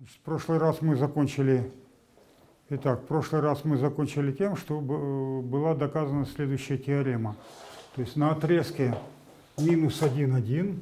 В прошлый раз мы закончили тем, что была доказана следующая теорема. То есть на отрезке минус 1, 1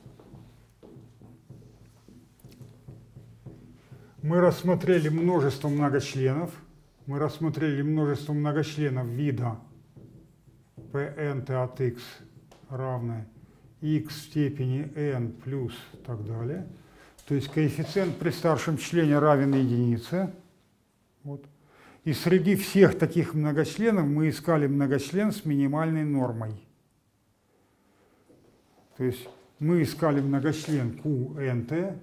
мы рассмотрели множество многочленов. Мы рассмотрели множество многочленов вида Pnt от x равное x в степени n плюс и так далее. То есть коэффициент при старшем члене равен единице. Вот. И среди всех таких многочленов мы искали многочлен с минимальной нормой. То есть мы искали многочлен Qnt,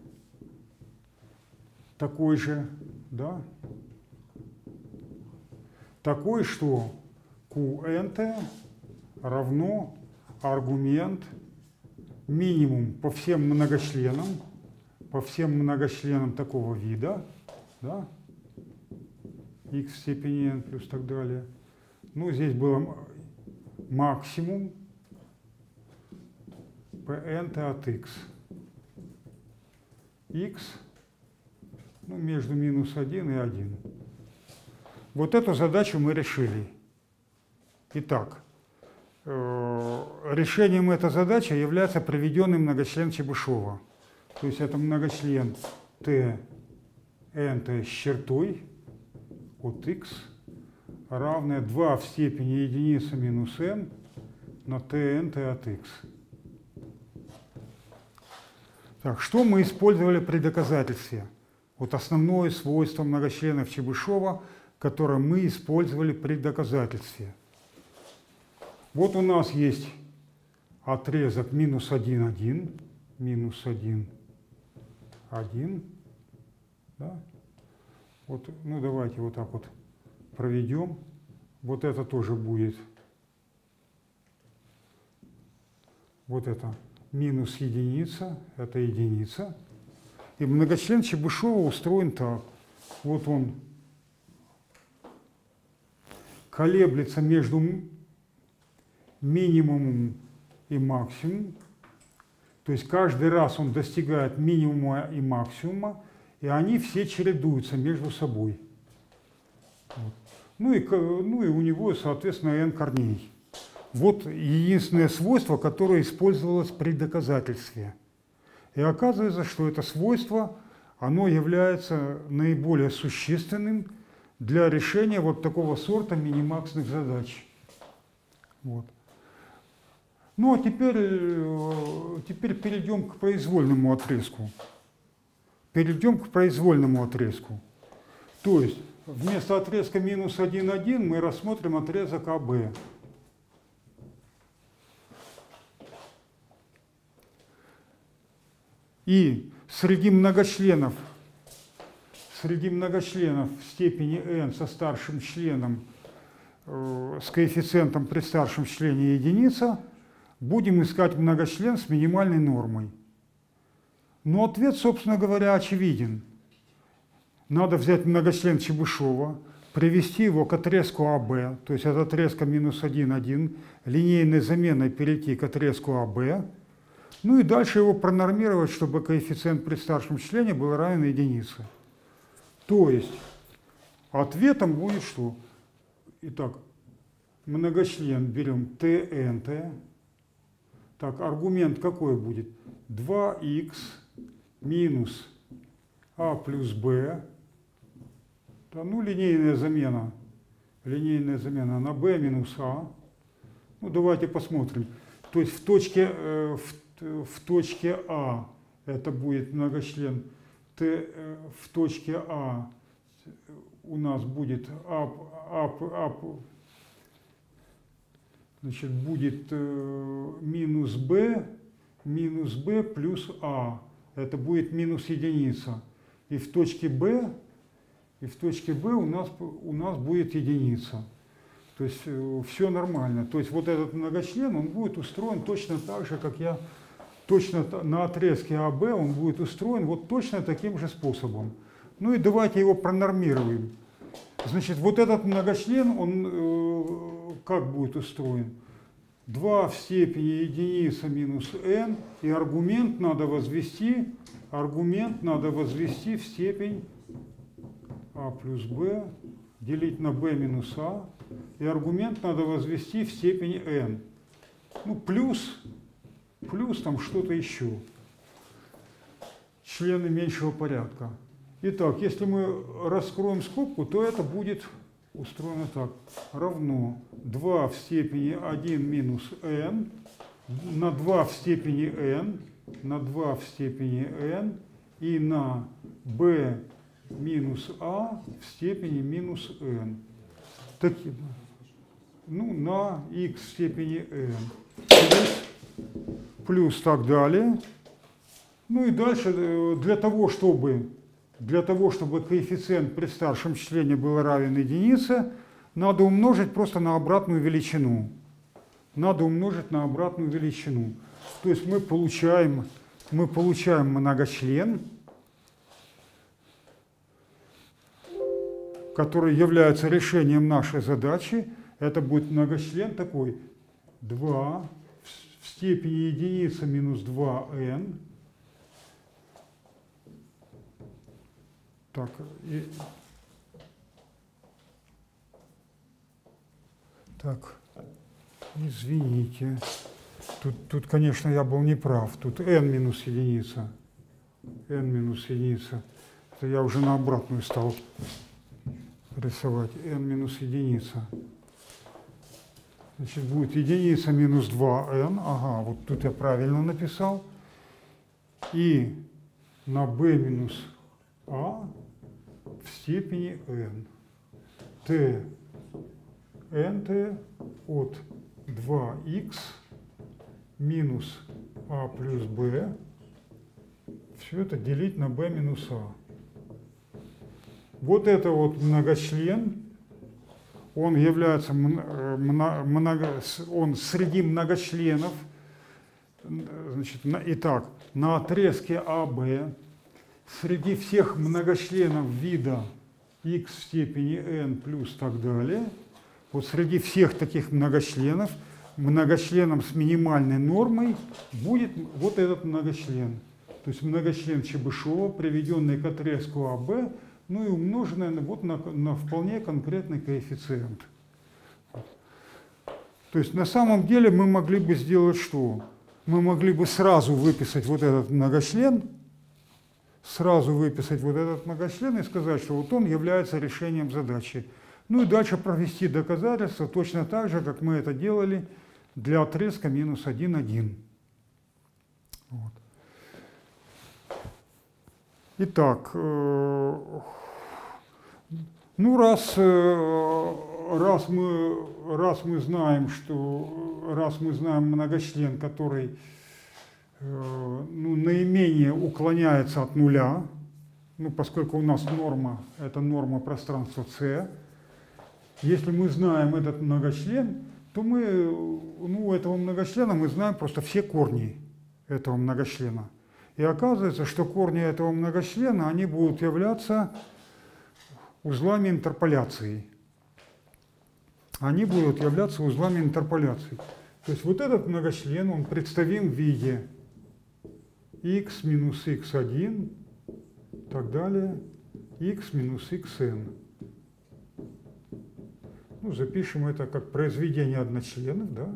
такой же, да? Такой, что Qnt равно аргумент минимум по всем многочленам такого вида, да? X в степени n плюс и так далее. Ну, здесь было максимум Pnt от x. X, ну, между минус 1 и 1. Вот эту задачу мы решили. Итак, решением этой задачи является приведенный многочлен Чебышева. То есть это многочлен Tnt с чертой от x равное 2 в степени единицы минус n на Tnt от x. Так, что мы использовали при доказательстве? Вот основное свойство многочленов Чебышева, которое мы использовали при доказательстве. Вот у нас есть отрезок минус 1, 1, минус 1, 1. Да? Вот, ну, давайте вот так вот проведем. Вот это тоже будет. Вот это минус единица, это единица. И многочлен Чебышева устроен так. Вот он колеблется между минимумом и максимумом. То есть каждый раз он достигает минимума и максимума, и они все чередуются между собой. Вот. Ну и у него, соответственно, n корней. Вот единственное свойство, которое использовалось при доказательстве. И оказывается, что это свойство, оно является наиболее существенным для решения вот такого сорта минимаксных задач. Вот. Ну а теперь перейдем к произвольному отрезку. То есть вместо отрезка минус 1, 1 мы рассмотрим отрезок АБ. И среди многочленов в степени n со старшим членом с коэффициентом при старшем члене единица будем искать многочлен с минимальной нормой. Но ответ, собственно говоря, очевиден. Надо взять многочлен Чебышева, привести его к отрезку АБ, то есть от отрезка минус 1, 1, линейной заменой перейти к отрезку АБ, ну и дальше его пронормировать, чтобы коэффициент при старшем члене был равен единице. То есть ответом будет что? Итак, многочлен берем Tnt. Так, аргумент какой будет? 2х минус а плюс b. Да, ну, линейная замена на b минус а. Ну, давайте посмотрим. То есть в точке А это будет многочлен в точке А у нас будет значит, будет минус b плюс А. Это будет минус единица. И в точке Б у нас будет единица. То есть все нормально. То есть вот этот многочлен, он будет устроен точно так же, как точно на отрезке АБ он будет устроен вот точно таким же способом. Ну и давайте его пронормируем. Значит, вот этот многочлен, он как будет устроен? 2 в степени единица минус n, и аргумент надо возвести аргумент надо возвести в степень а плюс b делить на b минус a, и аргумент надо возвести в степени n. Ну, плюс там что-то еще. Члены меньшего порядка. Итак, если мы раскроем скобку, то это будет устроено так. Равно 2 в степени 1 минус n на 2 в степени n, на 2 в степени n и на b минус a в степени минус n. Такие, ну, на x в степени n. Плюс так далее. Ну и дальше для того, чтобы коэффициент при старшем члене был равен единице, надо умножить просто на обратную величину. Надо умножить на обратную величину. То есть мы получаем многочлен, который является решением нашей задачи. Это будет многочлен такой 2 в степени единицы минус 2n. Так, так, извините. Тут, конечно, я был неправ. Тут n минус единица. N минус единица. Это я уже на обратную стал рисовать. N минус единица. Значит, будет единица минус 2n. Ага, вот тут я правильно написал. И на b минус a в степени n. t nt от 2x минус a плюс b. Все это делить на b минус a. Вот это вот многочлен. Он является он среди многочленов. Значит, итак, на отрезке АБ среди всех многочленов вида x в степени n плюс так далее, вот среди всех таких многочленов, многочленом с минимальной нормой будет вот этот многочлен. То есть многочлен Чебышева, приведенный к отрезку АБ, ну и умноженный вот на вполне конкретный коэффициент. То есть на самом деле мы могли бы сделать что? Мы могли бы сразу выписать вот этот многочлен, и сказать, что вот он является решением задачи. Ну и дальше провести доказательство точно так же, как мы это делали для отрезка минус 1, 1. Вот. Итак, ну раз мы знаем многочлен, который ну, наименее уклоняется от нуля, ну, поскольку у нас норма – это норма пространства C, если мы знаем этот многочлен, то мы, ну, этого многочлена мы знаем просто все корни этого многочлена. И оказывается, что корни этого многочлена, они будут являться узлами интерполяции. Они будут являться узлами интерполяции. То есть вот этот многочлен, он представим в виде x минус x1, так далее, x минус xn. Ну, запишем это как произведение одночленов, да?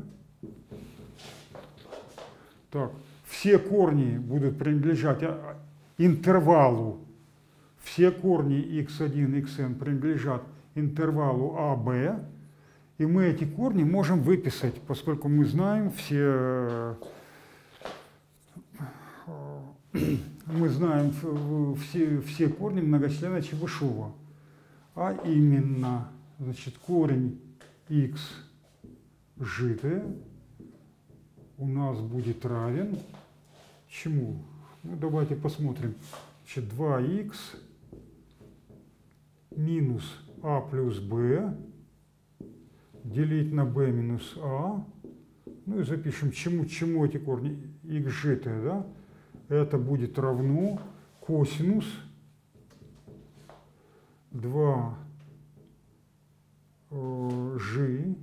Так, все корни будут принадлежать интервалу, все корни x1, xn принадлежат интервалу AB, и мы эти корни можем выписать, поскольку мы знаем все корни многочлена Чебышева. А именно, значит, корень x сжитое у нас будет равен чему? Ну, давайте посмотрим. Значит, 2х минус а плюс b делить на b минус a. Ну и запишем, чему эти корни x сжитые, да? Это будет равно косинус 2 g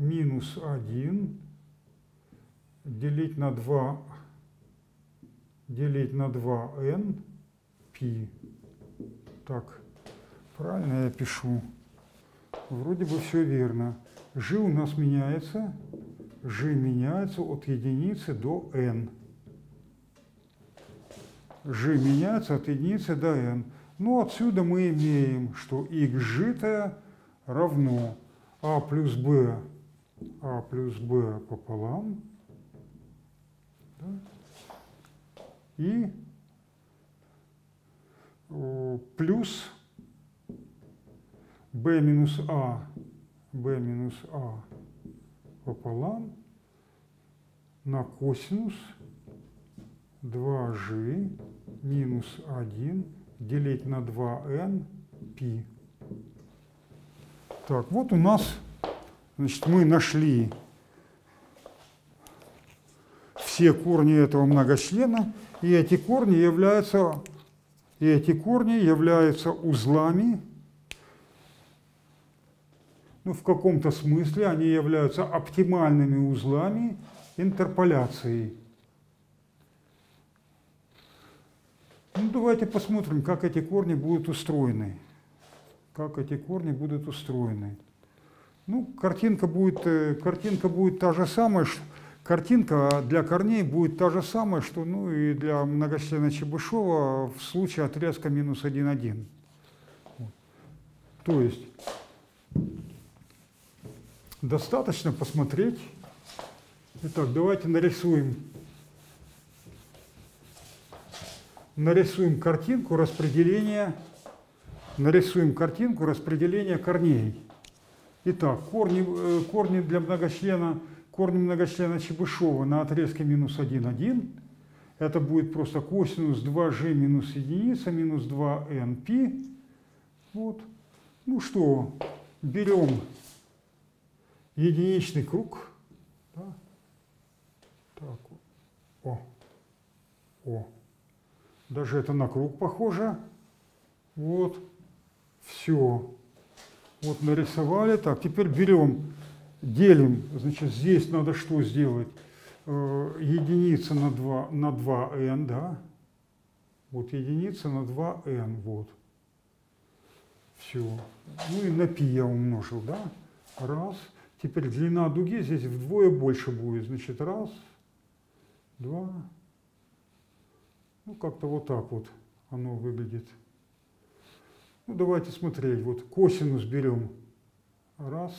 минус 1 делить на 2 делить на 2n π. Так, правильно я пишу? Вроде бы все верно. G у нас меняется. G меняется от единицы до n. G меняется от единицы до n. Ну, отсюда мы имеем, что xg равно а плюс b пополам, да, и плюс b минус a пополам на косинус 2g минус 1 делить на 2n π. Так, вот у нас, значит, мы нашли все корни этого многочлена, и эти корни являются узлами, ну, в каком-то смысле они являются оптимальными узлами интерполяции. Ну, давайте посмотрим, как эти корни будут устроены. Ну, картинка будет та же самая, картинка для корней будет та же самая, что, ну, и для многочлена Чебышева в случае отрезка минус 1, 1. То есть достаточно посмотреть. Итак, давайте нарисуем картинку распределения корней. Итак, корни многочлена Чебышева на отрезке минус 1, 1. Это будет просто косинус 2g минус единица минус 2n π. Вот. Ну что, берем единичный круг. Да? Так. О. Даже это на круг похоже. Вот. Все. Вот нарисовали. Так, теперь берем, делим. Значит, здесь надо что сделать? Единица на 2n, да? Вот единица на 2n, вот. Все. Ну и на π я умножил, да? Раз. Теперь длина дуги здесь вдвое больше будет. Значит, раз, два. Ну, как-то вот так вот оно выглядит. Ну, давайте смотреть. Вот косинус берем. Раз,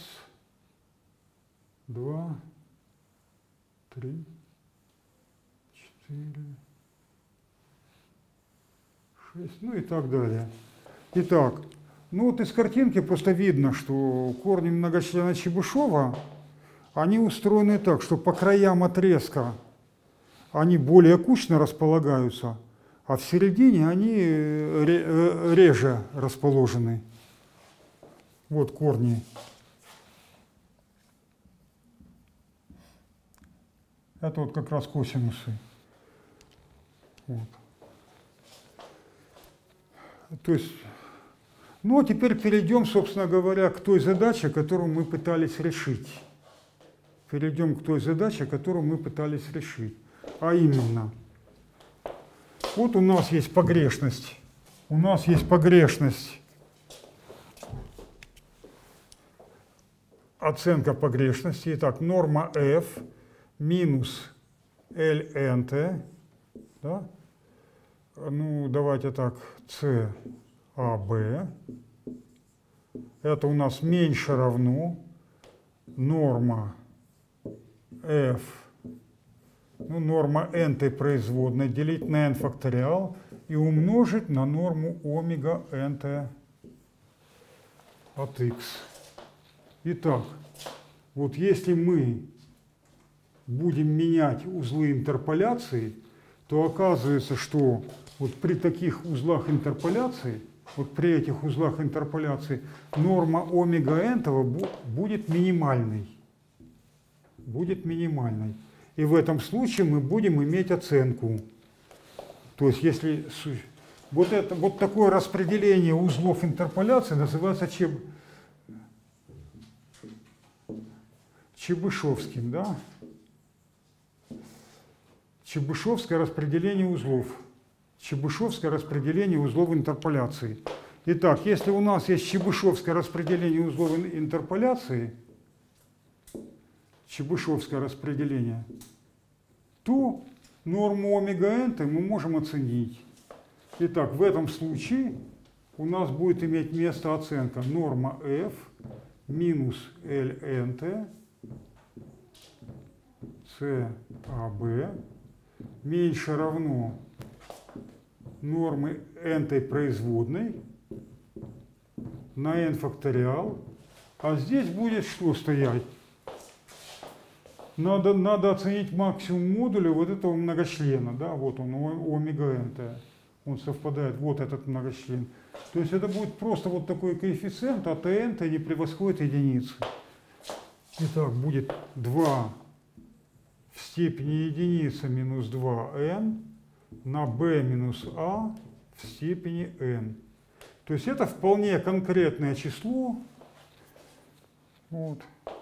два, три, четыре, шесть, ну и так далее. Итак, ну вот из картинки просто видно, что корни многочлена Чебышева, они устроены так, что по краям отрезка они более кучно располагаются, а в середине они реже расположены. Вот корни. Это вот как раз косинусы. Вот. То есть, ну а теперь перейдем, собственно говоря, к той задаче, которую мы пытались решить. А именно, вот у нас есть погрешность. Оценка погрешности. Итак, норма f минус lnt. Да? Ну, давайте так, CAB. Это у нас меньше равно норма f, ну, норма n производной, делить на n факториал и умножить на норму омега nt от x. Итак, вот если мы будем менять узлы интерполяции, то оказывается, что вот при таких узлах интерполяции, норма омега n будет минимальной. И в этом случае мы будем иметь оценку. То есть, если вот такое распределение узлов интерполяции называется чебышевским, да? Чебышевское распределение узлов. Чебышевское распределение узлов интерполяции. Итак, если у нас есть Чебышевское распределение узлов интерполяции, Чебышевское распределение, то норму омега n мы можем оценить. Итак, в этом случае у нас будет иметь место оценка норма f минус lnt CAB меньше равно нормы n-той производной на n факториал. А здесь будет что стоять? Надо оценить максимум модуля вот этого многочлена. Да? Вот он, омега n-т. Он совпадает, вот этот многочлен. То есть это будет просто вот такой коэффициент, а tn-то не превосходит единицы. Итак, будет 2 в степени единицы минус 2n на b минус a в степени n. То есть это вполне конкретное число. Вот.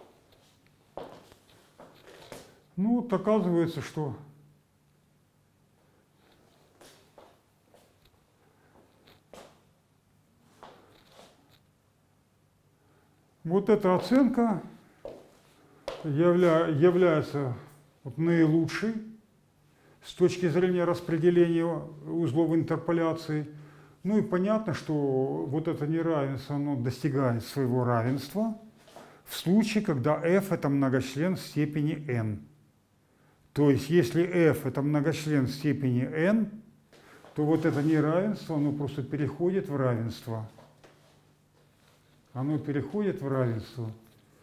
Ну, вот оказывается, что вот эта оценка является вот наилучшей с точки зрения распределения узлов интерполяции. Ну и понятно, что вот это неравенство, оно достигает своего равенства в случае, когда f это многочлен степени n. То есть если f это многочлен степени n, то вот это неравенство, оно просто переходит в равенство. Оно переходит в равенство.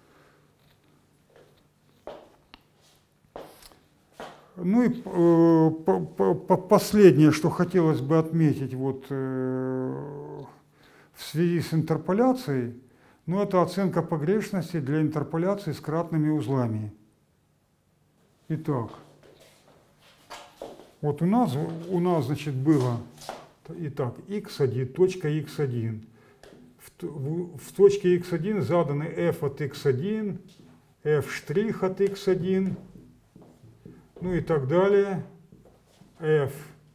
Ну и последнее, что хотелось бы отметить вот, в связи с интерполяцией, ну, это оценка погрешности для интерполяции с кратными узлами. Итак, вот у нас значит, было, итак, x1, точка x1. В точке x1 заданы f от x1, f' от x1, ну и так далее, f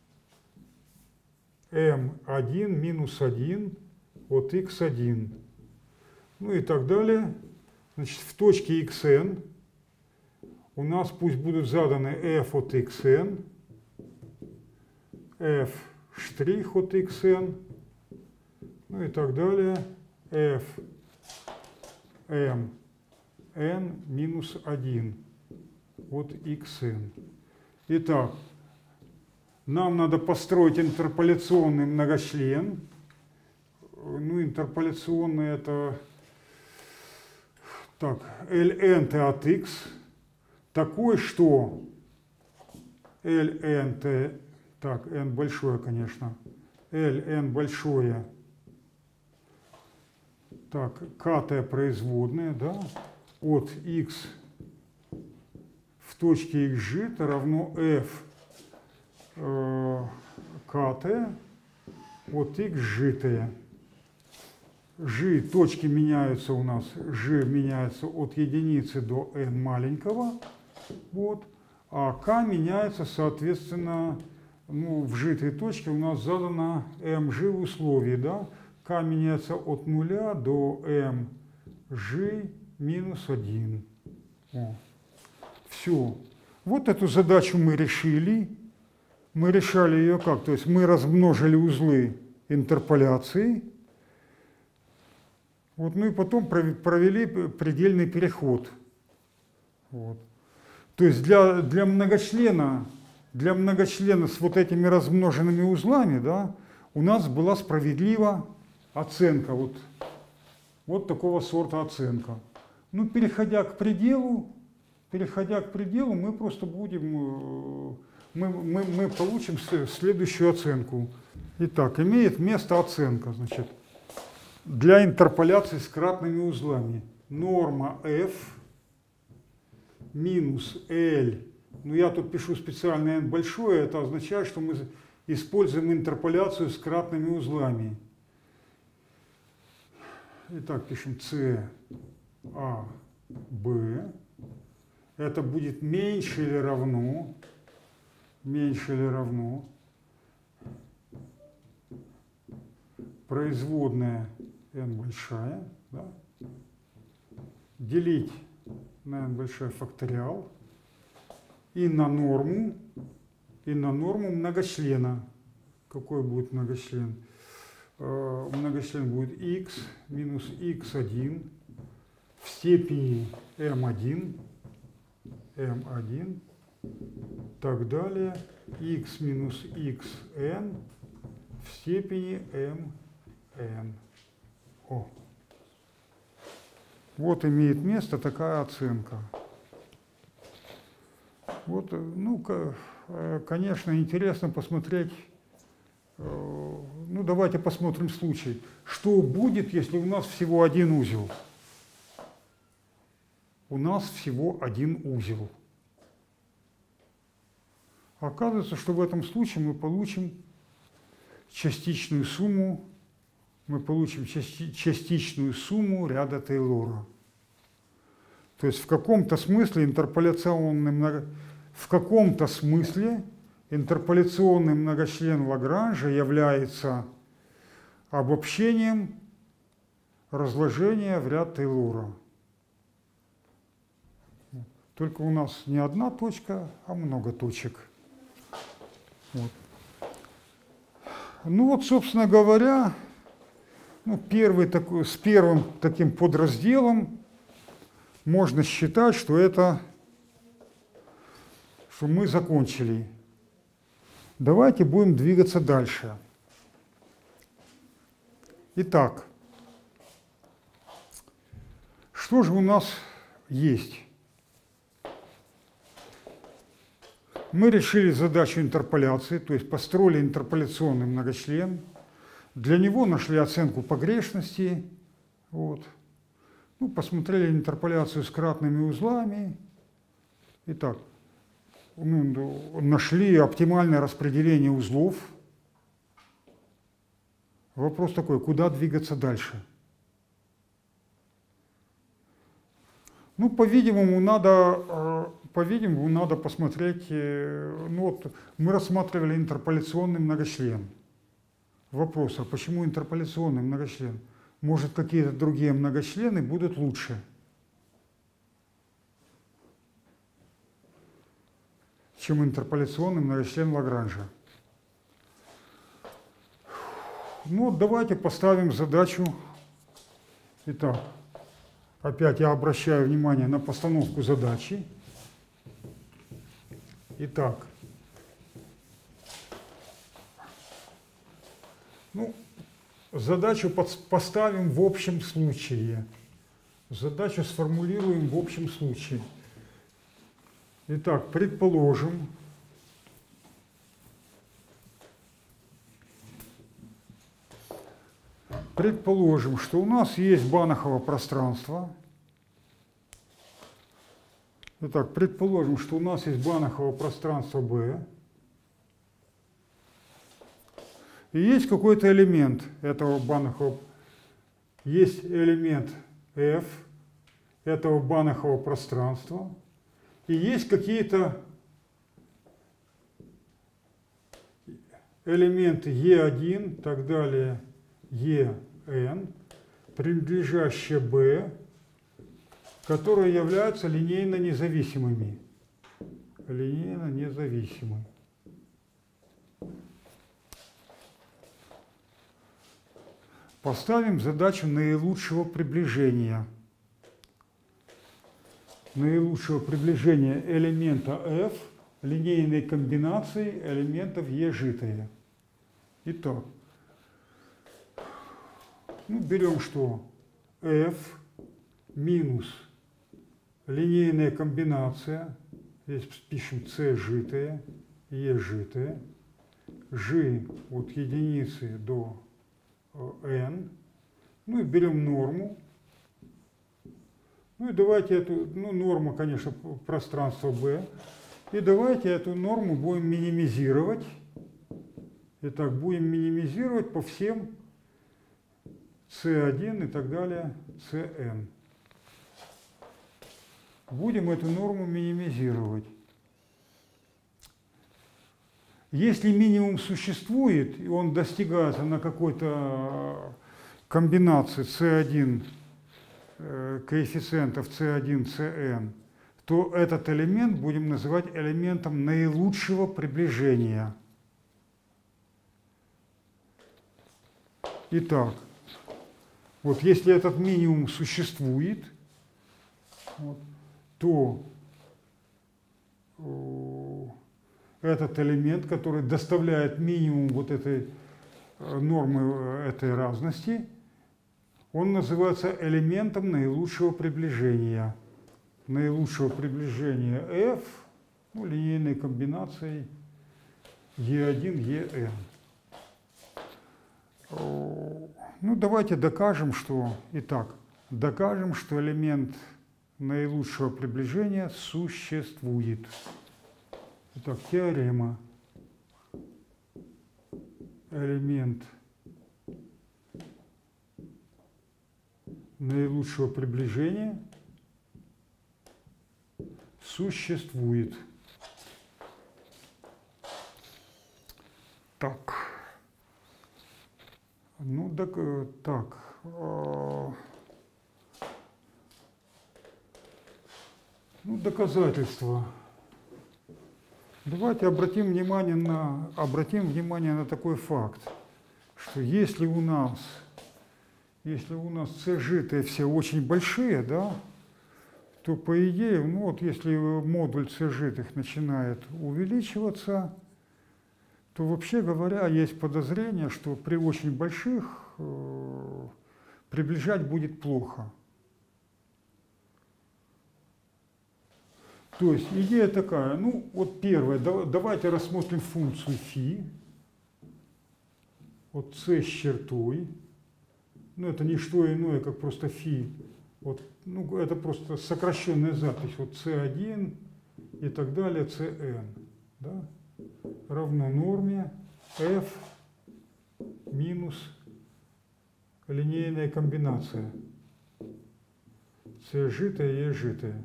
m1 минус 1 от x1, ну и так далее. Значит, в точке xn у нас пусть будут заданы f от xn, f' от xn, ну и так далее, f m n минус 1 от xn. Итак, нам надо построить интерполяционный многочлен. Ну, интерполяционный это так, ln от x такой, что ln, так, n большое, конечно, ln большое, так, kt производная, да, от x в точке xg равно f kt от xgt. G точки меняются у нас, G меняется от единицы до n маленького, вот, а k меняется, соответственно, ну, в житой точке у нас задано mg в условии, да, k меняется от 0 до mg минус 1. О. Все. Вот эту задачу мы решили. Мы решали ее как? То есть мы размножили узлы интерполяции. Вот, ну и потом провели предельный переход. Вот. То есть для многочлена с вот этими размноженными узлами, да, у нас была справедлива оценка, вот такого сорта оценка. Ну, переходя к пределу, мы просто будем, мы получим следующую оценку. Итак, имеет место оценка, значит, для интерполяции с кратными узлами. Норма f минус L. Ну, я тут пишу специально n большое, это означает, что мы используем интерполяцию с кратными узлами. Итак, пишем C, A, B. Это будет меньше или равно меньше или равно производная n большая, да, делить на n большой факториал и на норму многочлена. Какой будет многочлен? Многочлен будет x минус x1 в степени m1, так далее, x минус xn в степени mn. О. Вот имеет место такая оценка. Вот, ну, конечно, интересно посмотреть. Ну, давайте посмотрим случай. Что будет, если у нас всего один узел? У нас всего один узел. Оказывается, что в этом случае мы получим частичную сумму, ряда Тейлора. То есть в каком-то смысле интерполяционный многочлен Лагранжа является обобщением разложения в ряд Тейлора. Только у нас не одна точка, а много точек. Вот. Ну вот, собственно говоря, ну, с первым таким подразделом можно считать, что мы закончили. Давайте будем двигаться дальше. Итак, что же у нас есть? Мы решили задачу интерполяции, то есть построили интерполяционный многочлен. Для него нашли оценку погрешности. Вот. Ну, посмотрели интерполяцию с кратными узлами. Итак, нашли оптимальное распределение узлов. Вопрос такой, куда двигаться дальше? Ну, по-видимому, надо посмотреть, ну вот мы рассматривали интерполяционный многочлен. Вопрос, а почему интерполяционный многочлен? Может, какие-то другие многочлены будут лучше? Чем интерполяционный многочлен Лагранжа. Ну, давайте поставим задачу. Итак, опять я обращаю внимание на постановку задачи. Итак, ну, задачу поставим в общем случае. Задачу сформулируем в общем случае. Итак, предположим, что у нас есть Банахово пространство. Итак, предположим, что у нас есть Банахово пространство B. И есть какой-то элемент этого Банахова. Есть элемент F этого Банахова пространства. И есть какие-то элементы E1, так далее, En, принадлежащие B, которые являются линейно независимыми. Линейно независимы. Поставим задачу наилучшего приближения. Наилучшего приближения элемента F линейной комбинации элементов E житые. Итак, ну, берем что? F минус линейная комбинация, здесь пишем C житые, E житые, G от единицы до N, ну и берем норму. Ну и давайте эту, ну, норма, конечно, пространство B. И давайте эту норму будем минимизировать. Итак, будем минимизировать по всем C1 и так далее, Cn. Будем эту норму минимизировать. Если минимум существует, и он достигается на какой-то комбинации C1, коэффициентов C1, Cn, то этот элемент будем называть элементом наилучшего приближения. Итак, вот если этот минимум существует, вот, то этот элемент, который доставляет минимум вот этой нормы этой разности, он называется элементом наилучшего приближения. Наилучшего приближения f, ну, линейной комбинацией E1, En. Ну, давайте докажем, что... Итак, докажем, что элемент наилучшего приближения существует. Итак, теорема. Элемент наилучшего приближения существует. Так. Ну, так. Ну, доказательства. Давайте обратим внимание на такой факт, что если у нас c-житые все очень большие, да, то по идее, ну вот если модуль c-житых начинает увеличиваться, то вообще говоря, есть подозрение, что при очень больших приближать будет плохо. То есть идея такая, ну вот первое, давайте рассмотрим функцию φ, вот c с чертой, ну это не что иное, как просто φ, вот, ну это просто сокращенная запись, вот c1 и так далее, cn, да, равно норме f минус линейная комбинация c житое e житое.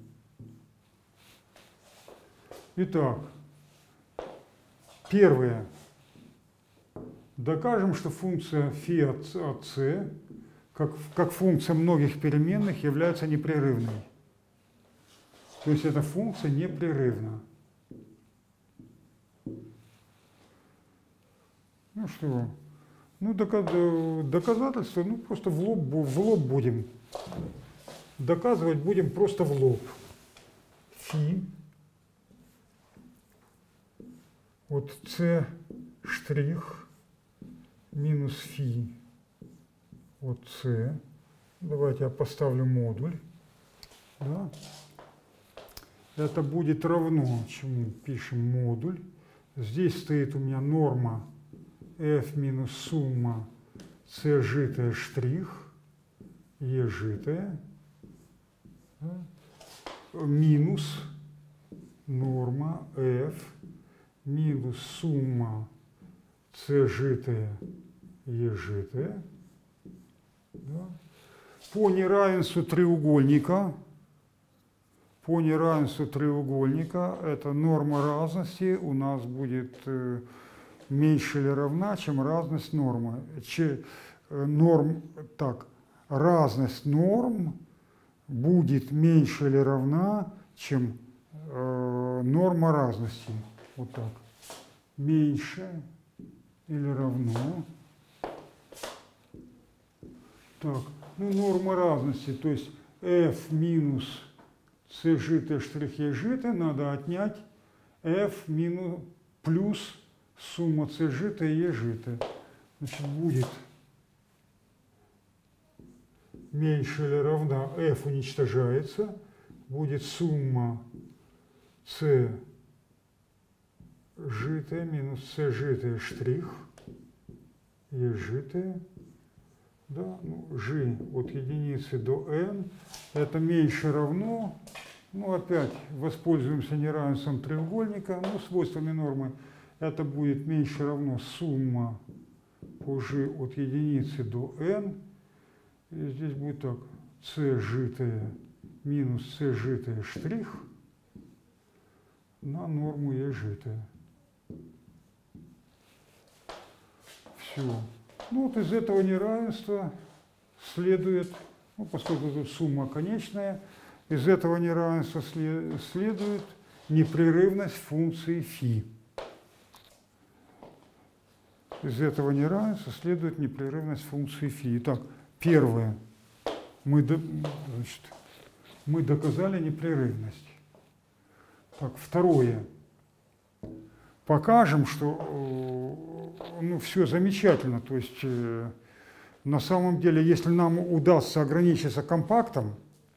Итак, первое. Докажем, что функция φ от c, как функция многих переменных, является непрерывной. То есть эта функция непрерывна. Ну что, ну доказательство, ну просто в лоб будем. Доказывать будем просто в лоб. Φ. Вот c штрих минус φ от c. Давайте я поставлю модуль. Да. Это будет равно чему? Пишем модуль. Здесь стоит у меня норма f минус сумма c житое штрих, e житое, да, минус норма f минус сумма c житое, e житое. Да. По неравенству треугольника, эта норма разности у нас будет меньше или равна, чем разность нормы. Разность норм будет меньше или равна, чем норма разности. Вот так. Меньше или равно. Так, ну норма разности, то есть f минус c житое штрих e житое надо отнять f минус плюс сумма c житое e житое. Значит, будет меньше или равна, f уничтожается, будет сумма c житое минус c житое штрих e житое. Да, ну, g от единицы до n, это меньше равно, ну опять воспользуемся неравенством треугольника, ну свойствами нормы, это будет меньше равно сумма по g от единицы до n, и здесь будет так, c житое минус c житое штрих на норму e житое. Все. Ну вот из этого неравенства следует, ну, поскольку тут сумма конечная, из этого неравенства следует непрерывность функции φ. Из этого неравенства следует непрерывность функции φ. Итак, первое. Мы доказали непрерывность. Так, второе. Покажем, что ну, все замечательно. То есть на самом деле, если нам удастся ограничиться компактом,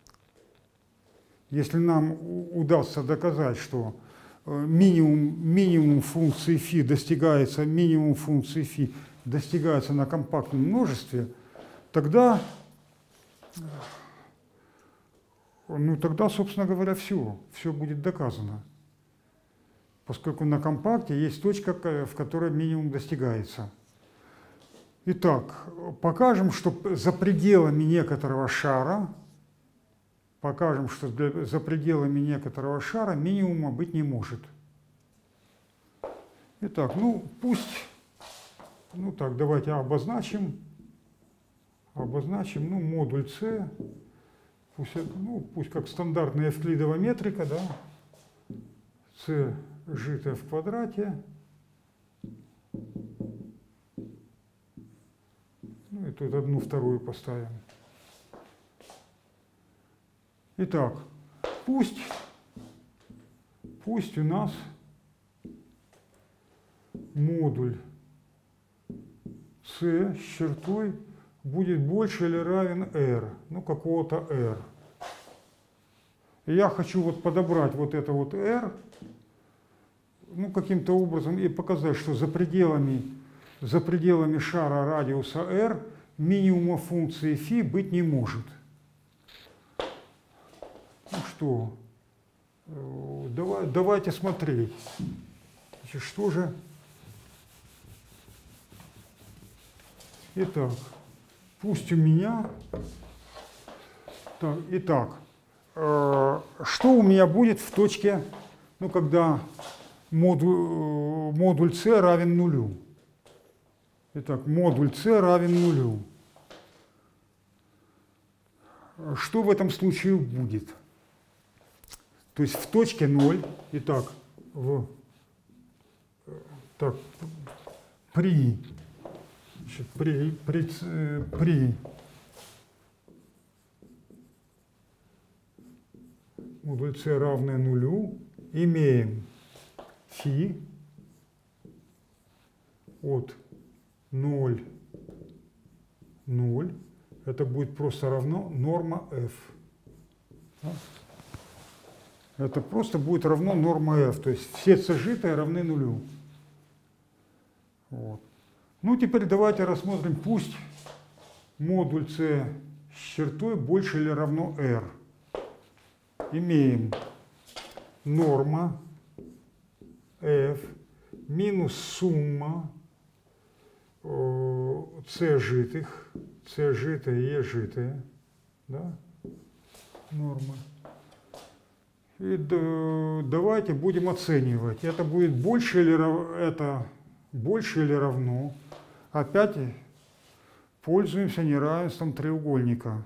если нам удастся доказать, что минимум функции φ достигается на компактном множестве, тогда, собственно говоря, все будет доказано. Поскольку на компакте есть точка, в которой минимум достигается. Итак, покажем, что за пределами некоторого шара минимума быть не может. Итак, давайте обозначим, модуль С, пусть как стандартная евклидова метрика, да, С житое в квадрате, и тут одну вторую поставим. Итак, пусть у нас модуль С с чертой будет больше или равен r, какого-то r. И я хочу вот подобрать вот это вот r, каким-то образом и показать, что за пределами шара радиуса r минимума функции φ быть не может. Ну что, давайте смотреть. Значит, что же? Итак, пусть у меня... Так, итак, что у меня будет в точке, когда модуль С равен нулю? Итак, модуль С равен нулю. Что в этом случае будет? То есть в точке 0, итак, при модуль С равный нулю имеем φ от 0, 0, это будет просто равно норма f. Это просто будет равно норма f, то есть все сжитые равны нулю. Вот. Ну, теперь давайте рассмотрим, пусть модуль С с чертой больше или равно r. Имеем норма f минус сумма С житых, С житое и Е житое, да, норма. И давайте будем оценивать, это будет больше или равно. Опять пользуемся неравенством треугольника.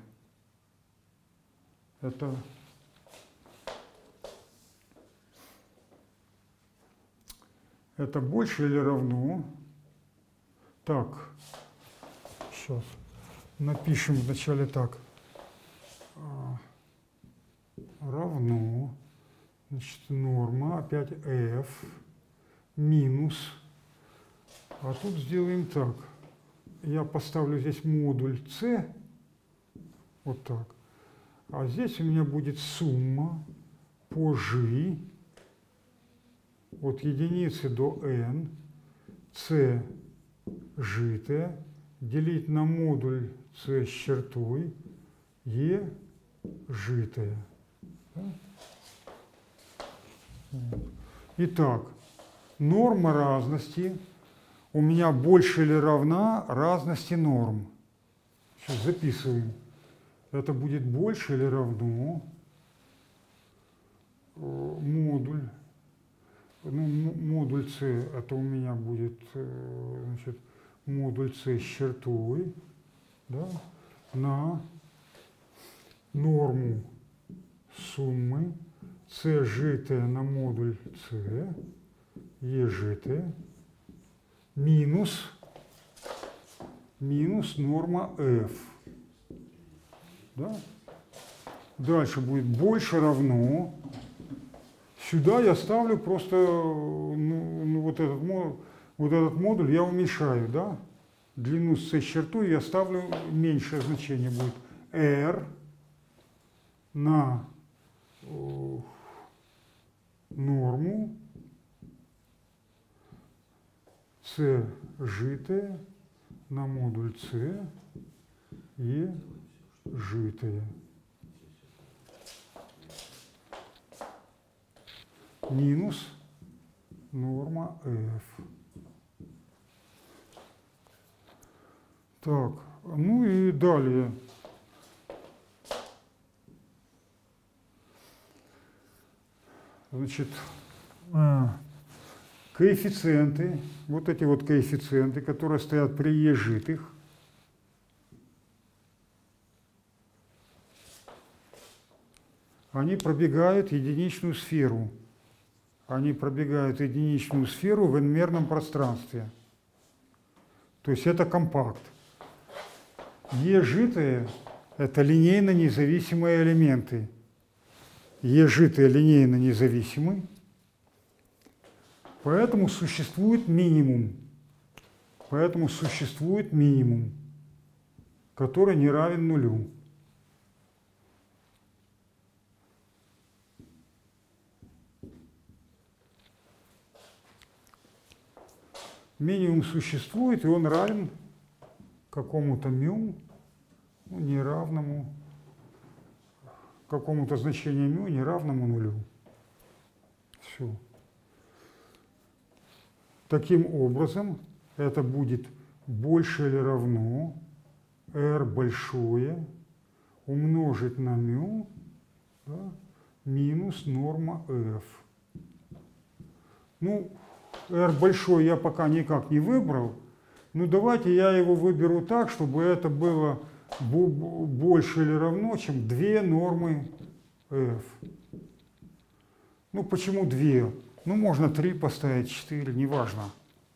Это больше или равно. Так, сейчас напишем вначале так. Равно, значит, норма, опять f, минус. А тут сделаем так. Я поставлю здесь модуль С, вот так. А здесь у меня будет сумма по G от единицы до n, С житое, делить на модуль С с чертой, Е житое. Итак, норма разности у меня больше или равна разности норм. Сейчас записываем. Это будет больше или равно модуль С, это у меня будет, значит, модуль С с чертой, да, на норму суммы С житое на модуль С, Е житое, минус норма F. Да? Дальше будет больше равно. Сюда я ставлю просто вот этот модуль я уменьшаю, да? Длину С с чертой я ставлю меньшее значение будет R на норму С житое на модуль С Е житое. Минус норма F. Так, ну и далее. Значит, коэффициенты, вот эти вот коэффициенты, которые стоят при Е житых, они пробегают единичную сферу. Они пробегают единичную сферу в n-мерном пространстве. То есть это компакт. Е житые – это линейно независимые элементы. Е житые линейно независимы, поэтому существует минимум. Поэтому существует минимум, который не равен нулю. Минимум существует, и он равен какому-то μ, ну, неравному, какому-то значению μ неравному нулю. Все. Таким образом, это будет больше или равно r большое умножить на μ, да, минус норма f. Ну, r большой я пока никак не выбрал, но давайте я его выберу так, чтобы это было больше или равно, чем 2 нормы f. Ну, почему 2? Ну, можно 3 поставить, 4, неважно.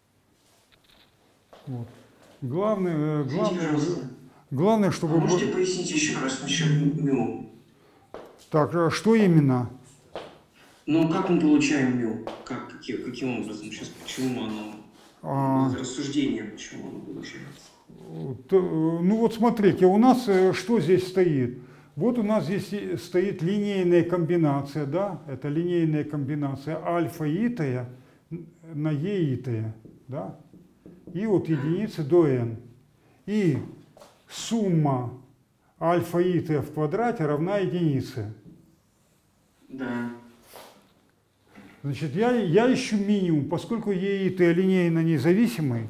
Вот. Главное, чтобы... Можете пояснить еще раз насчет μ? Так, что именно? Ну, как мы получаем μ? Каким образом? Сейчас почему оно... Рассуждение, почему оно получается? Ну вот смотрите, у нас что здесь стоит? Вот у нас здесь стоит линейная комбинация, да? Это линейная комбинация альфа-итая на е-итая, да? И от единицы до n. И сумма альфа-итая в квадрате равна единице. Да. Значит, я ищу минимум, поскольку е-итая линейно независимый,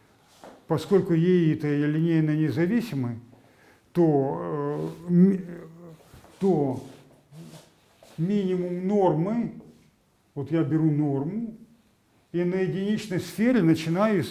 то минимум нормы, вот я беру норму, и на единичной сфере начинаю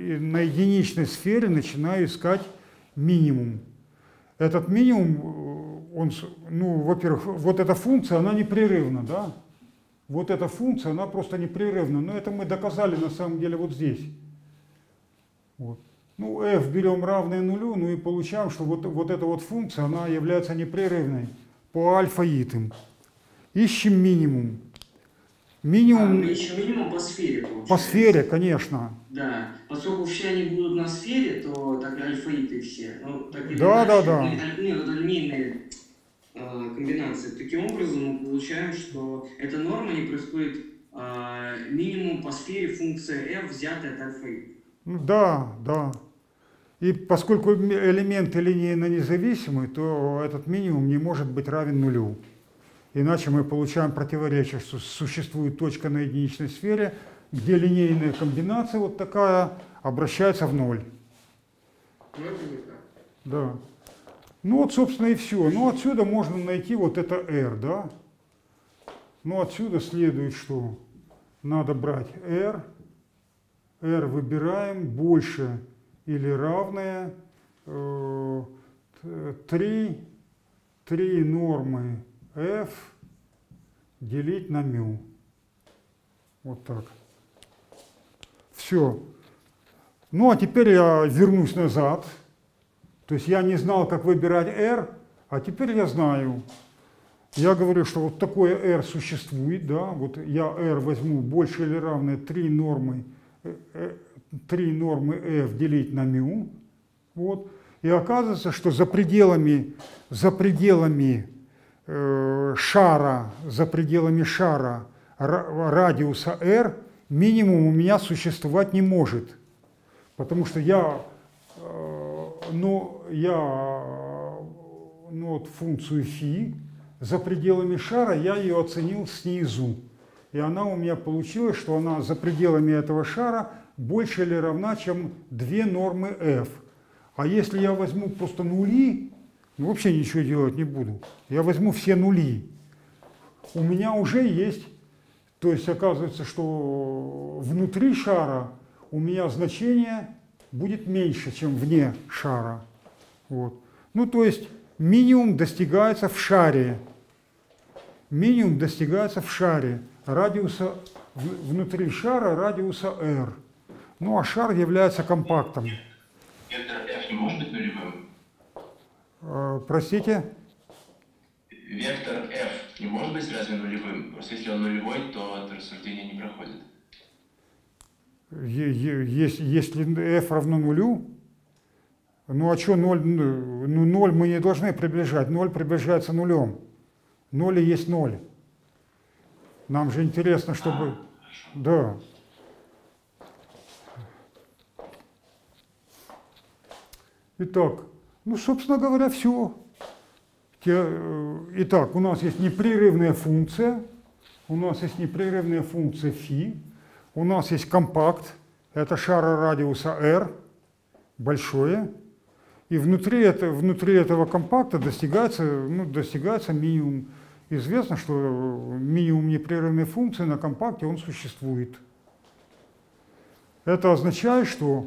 искать минимум. Этот минимум, ну, во-первых, вот эта функция, она непрерывна, да? Вот эта функция, она просто непрерывна. Но это мы доказали на самом деле вот здесь. Вот. Ну, f берем равное нулю, ну и получаем, что вот эта вот функция, она является непрерывной по альфа-итым. Ищем минимум. Мы ищем минимум по сфере, получается. По сфере, конечно. Да. Поскольку все они будут на сфере, то тогда альфа-иты все. Ну, так или да, иначе, да. Это линейные комбинации. Таким образом, мы получаем, что эта норма не происходит минимум по сфере функция f, взятая от альфа-ит. Да, да. И поскольку элементы линейно независимы, то этот минимум не может быть равен нулю. Иначе мы получаем противоречие, что существует точка на единичной сфере, где линейная комбинация вот такая обращается в ноль. Да. Ну вот, собственно, и все. Ну отсюда можно найти вот это r, да? Ну отсюда следует, что надо брать r. R выбираем больше или равное 3 нормы f делить на μ. Вот так. Все. Ну а теперь я вернусь назад. То есть я не знал, как выбирать r, а теперь я знаю. Я говорю, что вот такое r существует, да, вот я r возьму больше или равное 3 нормы f делить на μ, вот, и оказывается, что за пределами шара радиуса r минимум у меня существовать не может, потому что вот функцию φ за пределами шара я ее оценил снизу. И она у меня получилась, что она за пределами этого шара больше или равна, чем 2 нормы f. А если я возьму просто нули, ну, вообще ничего делать не буду. Я возьму все нули. У меня уже есть, то есть оказывается, что внутри шара у меня значение будет меньше, чем вне шара. Вот. Ну, то есть минимум достигается в шаре. Минимум достигается в шаре радиуса, внутри шара радиуса r. Ну а шар является компактом. Вектор f не может быть нулевым? Простите? Вектор f не может быть разве нулевым? Просто если он нулевой, то это рассуждение не проходит. Если f равно нулю, ну а что 0? Ну 0 мы не должны приближать, 0 приближается нулем. 0 и есть 0. Нам же интересно, чтобы... Да. Итак, ну, собственно говоря, все. Итак, у нас есть непрерывная функция. У нас есть непрерывная функция φ. У нас есть компакт. Это шар радиуса r. Большое. И внутри этого компакта достигается минимум. Известно, что минимум непрерывной функции на компакте он существует. Это означает, что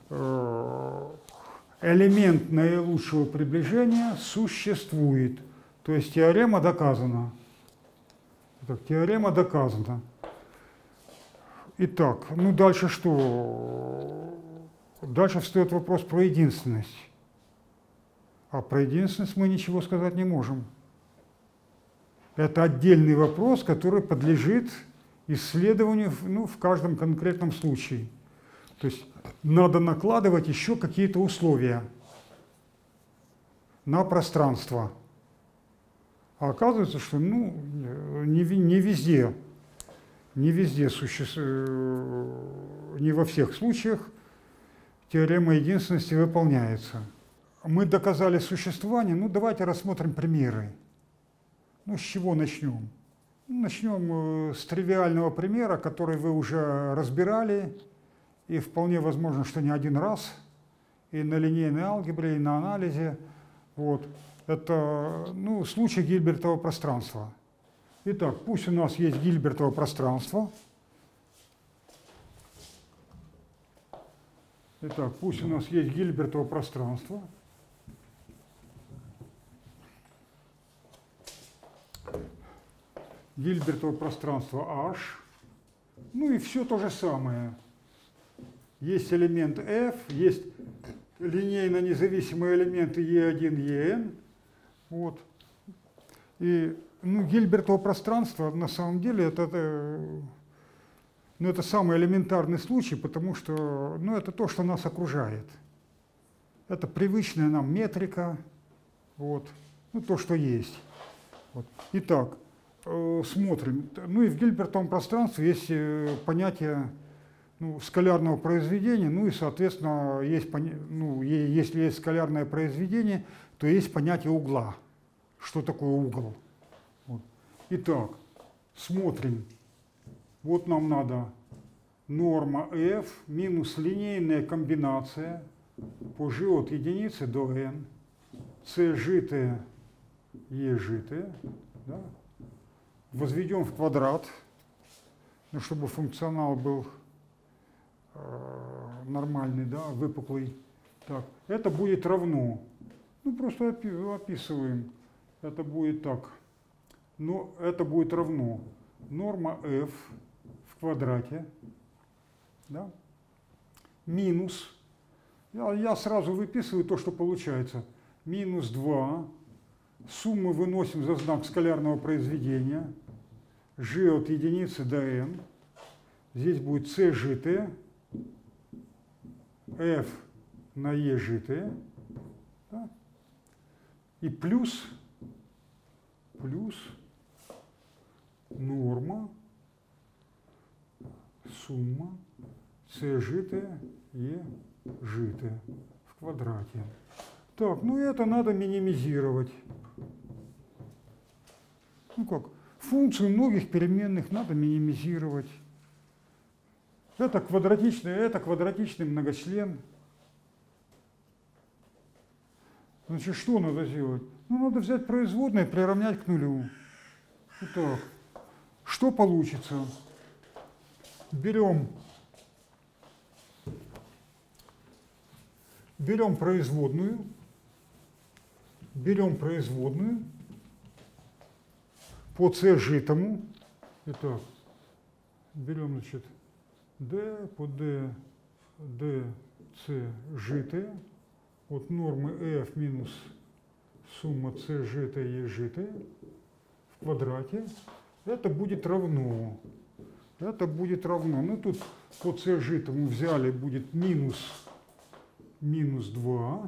элемент наилучшего приближения существует. То есть теорема доказана. Итак, теорема доказана. Итак, ну дальше что? Дальше встает вопрос про единственность. А про единственность мы ничего сказать не можем. Это отдельный вопрос, который подлежит исследованию в каждом конкретном случае. То есть надо накладывать еще какие-то условия на пространство. А оказывается, что не во всех случаях теорема единственности выполняется. Мы доказали существование, ну давайте рассмотрим примеры. Ну, с чего начнем? Начнем с тривиального примера, который вы уже разбирали, и вполне возможно, что не один раз, и на линейной алгебре, и на анализе. Вот. Это случай Гильбертова пространства. Итак, пусть у нас есть Гильбертово пространство. Итак, пусть у нас есть Гильбертово пространство. Гильбертово пространство H. Ну и все то же самое. Есть элемент F, есть линейно независимые элементы E1, En. Вот. И Гильбертово пространство на самом деле это самый элементарный случай, потому что это то, что нас окружает. Это привычная нам метрика, вот. То, что есть. Вот. Итак, смотрим. И в Гильбертовом пространстве есть понятие скалярного произведения, и, соответственно, если есть скалярное произведение, то есть понятие угла. Что такое угол? Вот. Итак, смотрим. Вот нам надо норма f минус линейная комбинация по g от единицы до n, c житое, e житое, да? Возведем в квадрат, чтобы функционал был нормальный, да, выпуклый. Так, это будет равно. Ну, просто описываем. Это будет так. Но это будет равно норма f в квадрате, да, минус, я сразу выписываю то, что получается, минус 2, суммы выносим за знак скалярного произведения, g от единицы до n, здесь будет c житое, f на e житое, да, и плюс норма, сумма, c житое, e житое в квадрате. Так, ну это надо минимизировать. Ну как, функцию многих переменных надо минимизировать. Это квадратичный многочлен. Значит, что надо сделать? Ну, надо взять производное и приравнять к нулю. Итак, что получится? Берем производную, по c житому. Итак, берем, значит, d по d, c житое от нормы f минус сумма c житое e житое в квадрате. Это будет равно. Ну, тут по c житому взяли, будет минус 2,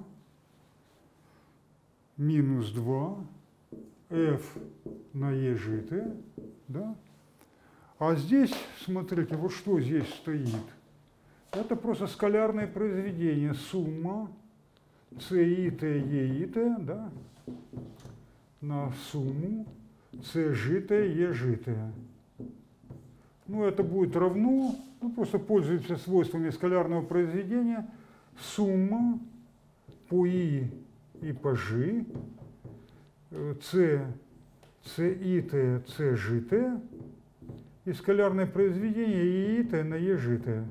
f на e житое, да? А здесь, смотрите, вот что здесь стоит. Это просто скалярное произведение, сумма c итое, e итое, да, на сумму c житое, e житое. Ну, это будет равно, ну, просто пользуемся свойствами скалярного произведения, сумма по i и по g, c итое, c житое, и скалярное произведение e итое на e житое.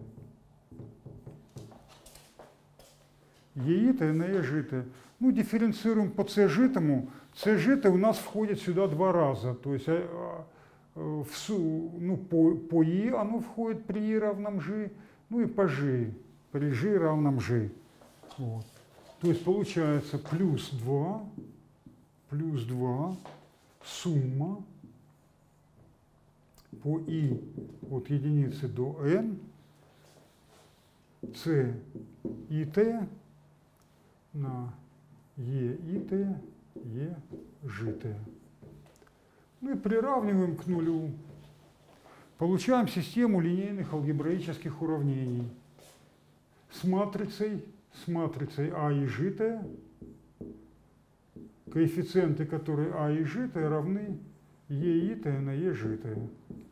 E итое на e житое. Ну, дифференцируем по c житому. C житое у нас входит сюда два раза. То есть по i оно входит при i равном g, ну и по g, при g равном g. Вот. То есть получается плюс 2 сумма по i от единицы до n c итое на e итое, e житое. Ну и приравниваем к нулю. Получаем систему линейных алгебраических уравнений с матрицей А и житое, коэффициенты которой А и житое равны e итое на e житое.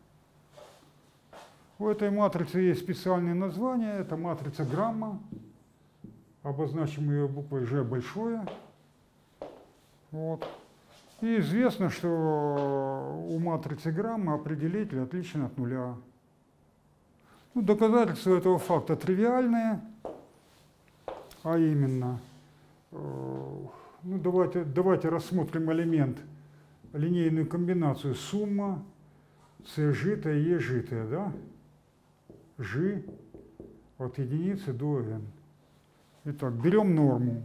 У этой матрицы есть специальное название, это матрица Грамма. Обозначим ее буквой G большое. Вот. И известно, что у матрицы Грамма определитель отличен от нуля. Ну, доказательства этого факта тривиальные, а именно, ну, давайте рассмотрим элемент, линейную комбинацию сумма c житое, e житое, да? G от единицы до n. Итак, берем норму.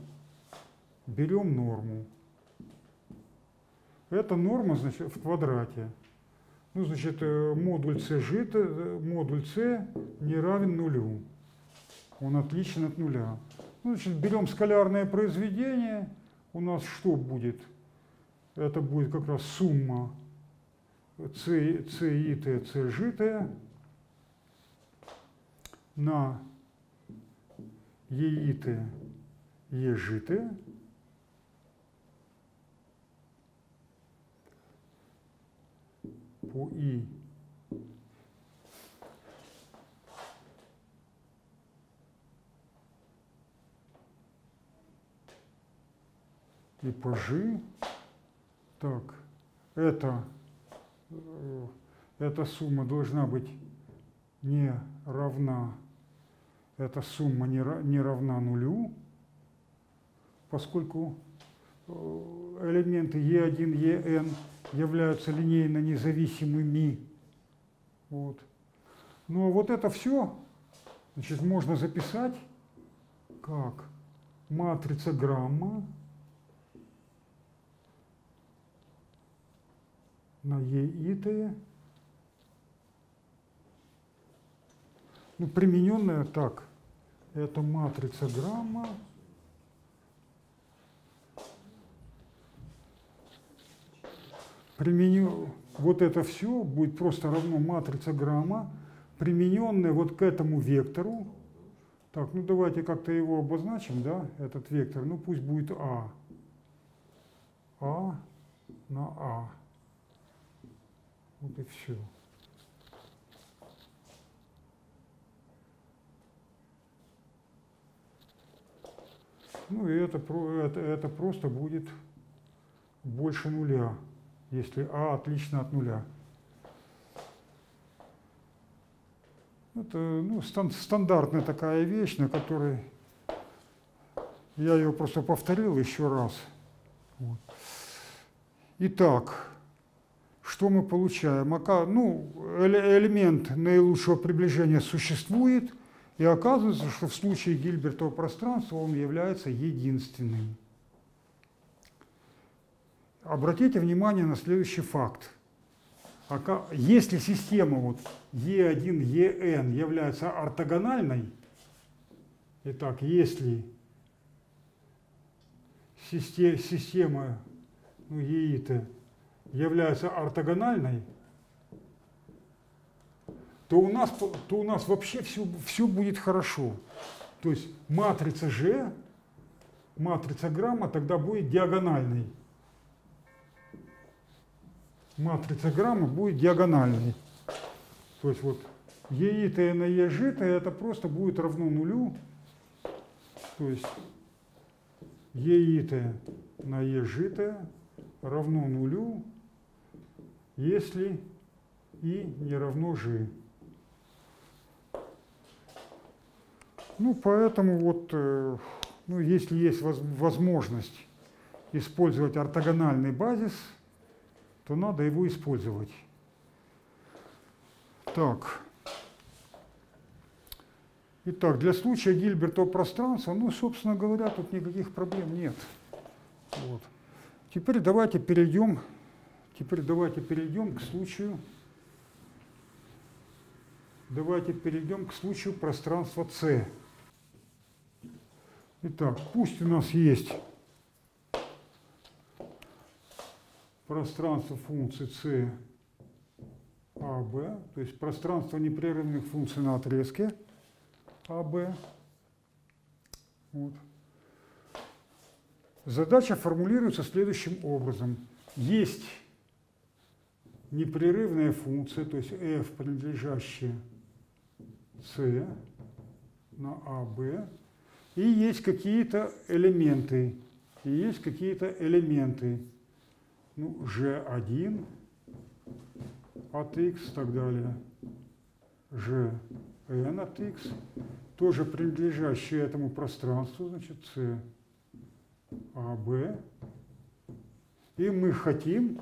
Эта норма, значит, в квадрате. Ну, значит, модуль c не равен нулю. Он отличен от нуля. Ну, значит, берем скалярное произведение. У нас что будет? Это будет как раз сумма c итое, c житое на e итое, e житое по i и по g. Так, эта сумма должна быть не равна, эта сумма не равна нулю, поскольку элементы E1, En являются линейно независимыми. Вот. Ну а вот это все, значит, можно записать как матрица гамма на Е и Т. Ну, примененная так. Это матрица гамма вот это все будет просто равно матрица гамма, примененная вот к этому вектору. Так, ну давайте как-то его обозначим, да, этот вектор. Ну пусть будет А. А на А. Вот и все. Ну и это просто будет больше нуля, если А отлично от нуля. Это ну, стандартная такая вещь, на которой я ее просто повторил еще раз. Вот. Итак, что мы получаем? Ну, элемент наилучшего приближения существует, и оказывается, что в случае Гильбертова пространства он является единственным. Обратите внимание на следующий факт. Если система вот E1, En является ортогональной, итак, если система ну, ЕИТ является ортогональной, то у нас вообще все будет хорошо. То есть матрица G, матрица гамма тогда будет диагональной. Матрица гамма будет диагональной. То есть вот ЕИТ на ЕЖ это просто будет равно нулю. То есть ЕИТ на ЕЖ равно нулю, если И не равно G. Ну, поэтому вот, ну, если есть возможность использовать ортогональный базис, то надо его использовать. Так. Итак, для случая Гильбертова пространства, ну, собственно говоря, тут никаких проблем нет. Вот. Теперь давайте перейдем к случаю. Давайте перейдем к случаю пространства С. Итак, пусть у нас есть пространство функций С, А, Б, то есть пространство непрерывных функций на отрезке А, Б. Вот. Задача формулируется следующим образом. Есть непрерывная функция, то есть f, принадлежащая С на А, Б, и есть какие-то элементы, ну, G1 от x и так далее, Gn от x, тоже принадлежащие этому пространству, значит, С, А, Б, и мы хотим,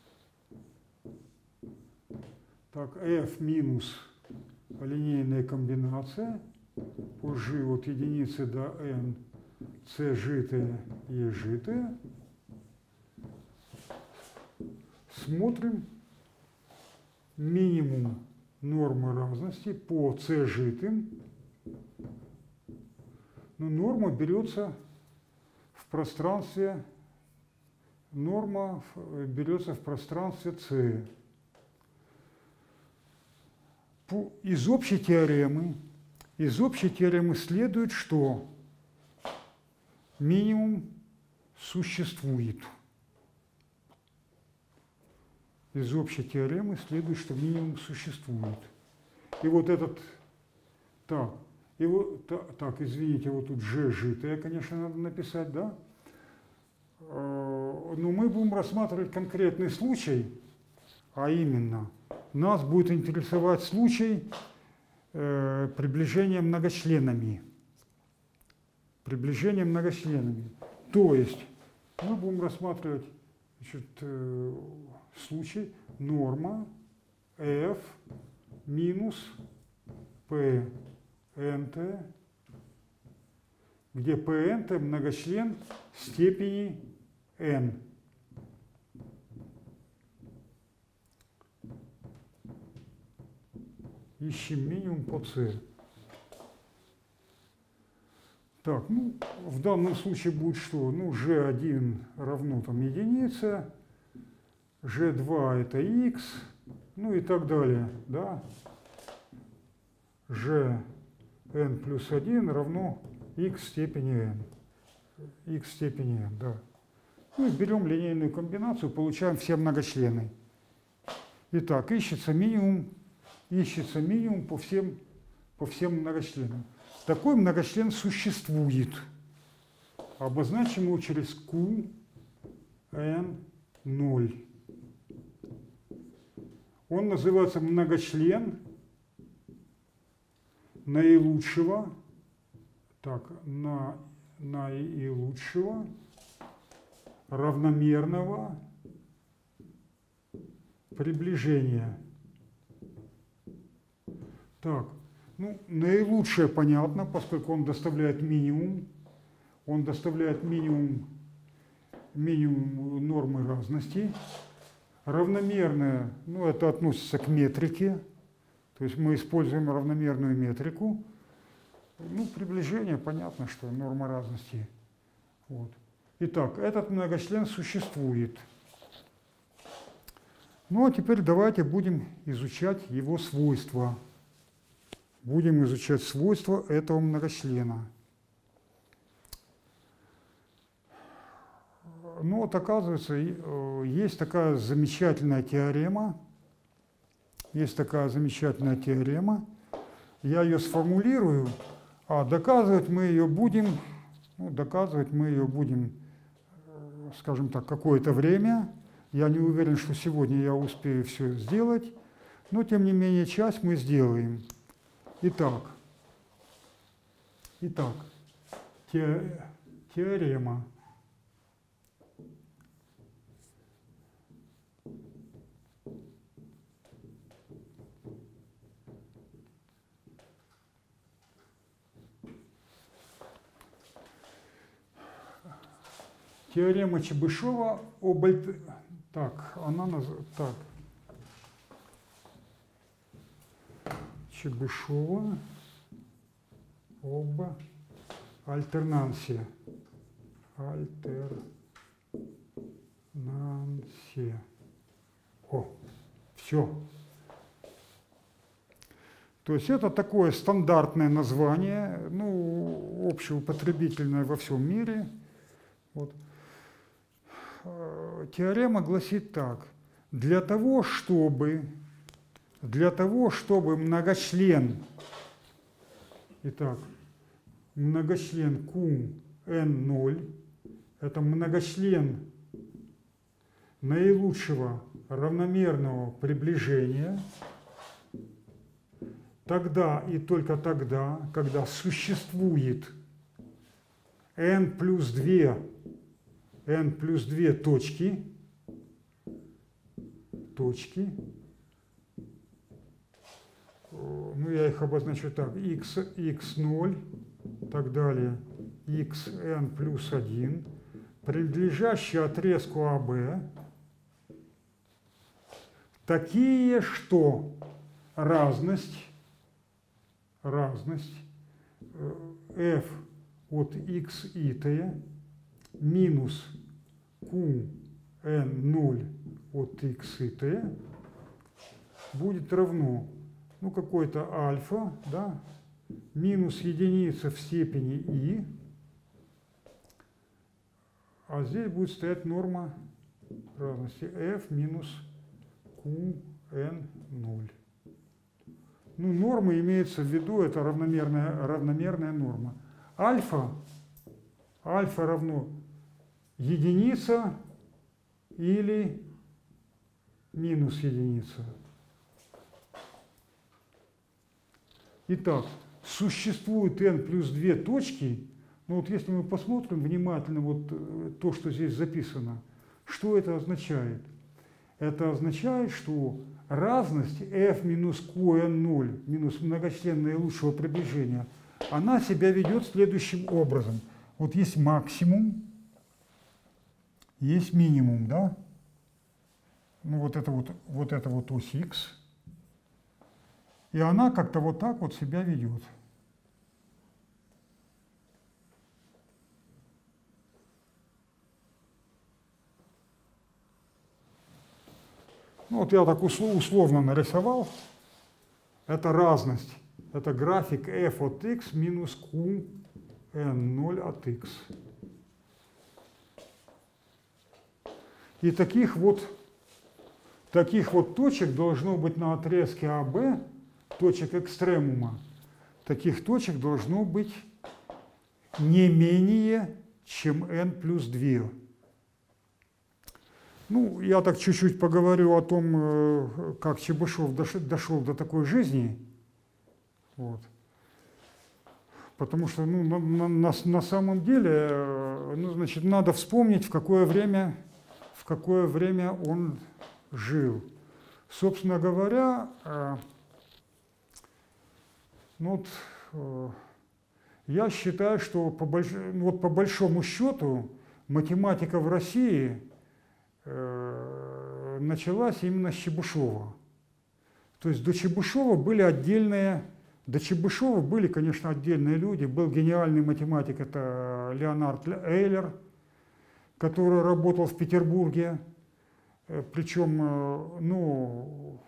так, f минус линейная комбинация по G от единицы до n, C житое, E житое. Смотрим минимум нормы разности по C житым. Но норма берется в пространстве, C. Из общей теоремы следует, что минимум существует. Из общей теоремы следует, что минимум существует. И вот этот, извините, вот тут G житое, конечно, надо написать, да? Но мы будем рассматривать конкретный случай, а именно, нас будет интересовать случай приближения многочленами. То есть мы будем рассматривать, значит, случай норма f минус pnt, где pnt многочлен степени n. Ищем минимум по c. Так, ну, в данном случае будет что? Ну, g1 равно там единице, g2 это x, ну и так далее, да? gn плюс 1 равно x степени n. X степени n, да. Ну и берем линейную комбинацию, получаем все многочлены. Итак, ищется минимум по всем многочленам. Такой многочлен существует. Обозначим его через Qn0. Он называется многочлен наилучшего, наилучшего равномерного приближения. Так, ну, наилучшее понятно, поскольку он доставляет минимум. Он доставляет минимум нормы разности. Равномерное, ну, это относится к метрике. То есть мы используем равномерную метрику. Ну, приближение, понятно, что норма разности. Вот. Итак, этот многочлен существует. Ну, а теперь давайте будем изучать его свойства. Будем изучать свойства этого многочлена. Ну вот оказывается, есть такая замечательная теорема. Я ее сформулирую, а доказывать мы ее будем, скажем так, какое-то время. Я не уверен, что сегодня я успею все сделать, но тем не менее часть мы сделаем. Итак, теорема. Теорема Чебышева об Чебышева об альтернансе. О, все. То есть это такое стандартное название, ну, общеупотребительное во всем мире. Вот. Теорема гласит так. Для того, чтобы многочлен, итак, многочлен Qn0, это многочлен наилучшего равномерного приближения, тогда и только тогда, когда существует n плюс 2 точки, ну я их обозначу так, x0, так далее, xn плюс 1, принадлежащие отрезку АБ, такие, что разность f от x и t минус Qn0 от x и t будет равно, ну, какой-то альфа, да, минус единица в степени i, а здесь будет стоять норма разности f минус Qn0. Ну, норма имеется в виду, это равномерная норма. Альфа равно единица или минус единица. Итак, существует n плюс 2 точки, Но вот если мы посмотрим внимательно вот то, что здесь записано, что это означает? Это означает, что разность f минус qn0 минус многочленное лучшего приближения, она себя ведет следующим образом. Вот есть максимум, есть минимум, да? Ну вот это вот ось x. И она как-то вот так вот себя ведет. Ну, вот я так условно нарисовал. Это разность. Это график f от x минус qn0 от x. И таких вот точек должно быть на отрезке АБ, точек экстремума, таких точек должно быть не менее, чем n плюс 2. Ну, я так чуть-чуть поговорю о том, как Чебышев дошел до такой жизни. Вот. Потому что на самом деле, ну, значит, надо вспомнить, в какое время он жил. Собственно говоря, ну, вот, я считаю, что по большому счету математика в России началась именно с Чебышева. То есть до Чебышева были, конечно, отдельные люди. Был гениальный математик, это Леонард Эйлер, который работал в Петербурге. Причем, ну,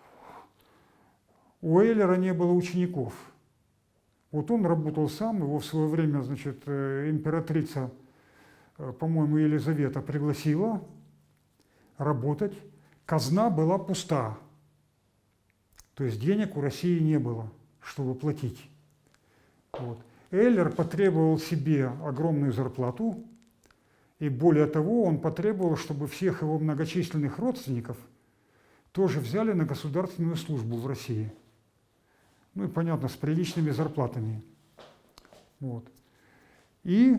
у Эйлера не было учеников. Вот он работал сам, его в свое время, значит, императрица, по-моему, Елизавета пригласила работать. Казна была пуста. То есть денег у России не было, чтобы платить. Вот. Эйлер потребовал себе огромную зарплату, и более того, он потребовал, чтобы всех его многочисленных родственников тоже взяли на государственную службу в России. Ну и, понятно, с приличными зарплатами. Вот. И,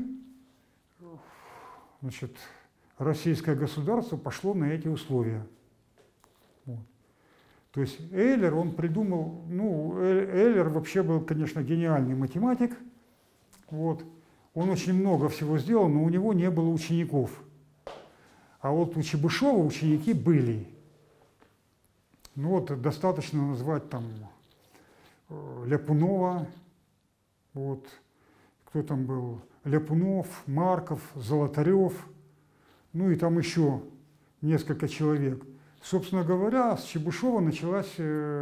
значит, российское государство пошло на эти условия. Вот. То есть Эйлер, он придумал, ну, Эйлер вообще был, конечно, гениальный математик. Вот. Он очень много всего сделал, но у него не было учеников. А вот у Чебышева ученики были. Ну вот достаточно назвать там Ляпунова, вот, кто там был, Ляпунов, Марков, Золотарев, ну и там еще несколько человек. Собственно говоря, с Чебышева началась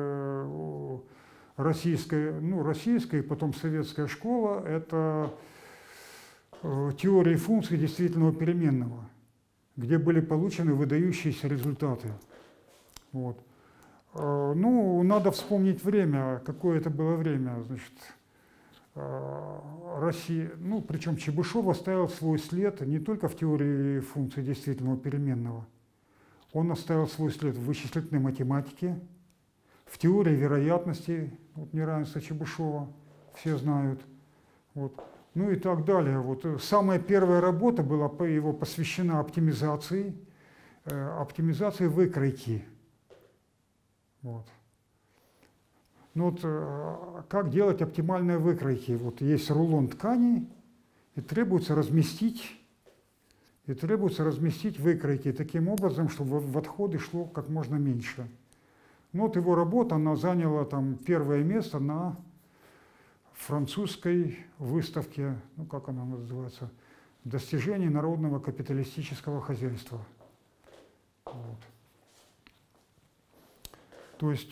российская и потом советская школа. Это теории функций действительного переменного, где были получены выдающиеся результаты. Вот. Ну, надо вспомнить время, какое это было время. Значит, Россия, ну, причем Чебышев оставил свой след не только в теории функций действительного переменного, он оставил свой след в вычислительной математике, в теории вероятности, вот неравенства Чебышева, все знают, вот, ну и так далее. Вот. Самая первая работа была его посвящена оптимизации выкройки. Вот. Ну вот, как делать оптимальные выкройки? Вот есть рулон ткани, и требуется разместить выкройки таким образом, чтобы в отходы шло как можно меньше. Ну вот его работа, она заняла там первое место на французской выставке, ну как она называется, «Достижения народного капиталистического хозяйства». Вот. То есть,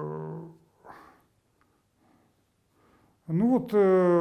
ну вот,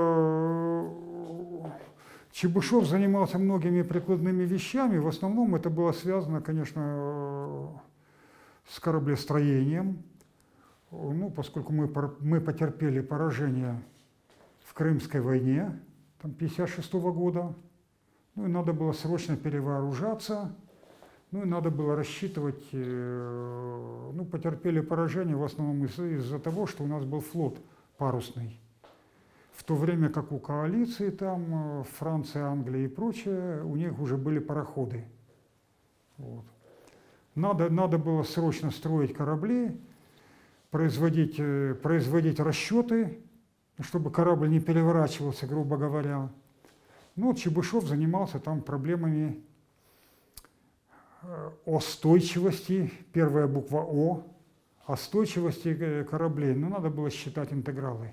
Чебышев занимался многими прикладными вещами, в основном это было связано, конечно, с кораблестроением, ну, поскольку мы потерпели поражение в Крымской войне, там, 1956 года, ну, и надо было срочно перевооружаться, ну, и надо было рассчитывать, ну, потерпели поражение в основном из-за того, что у нас был флот парусный. в то время как у коалиции там, Франция, Англия и прочее, у них уже были пароходы. Вот. Надо было срочно строить корабли, производить расчеты, чтобы корабль не переворачивался, грубо говоря. Ну, вот Чебышев занимался там проблемами остойчивости, первая буква О, остойчивости кораблей. Но надо было считать интегралы.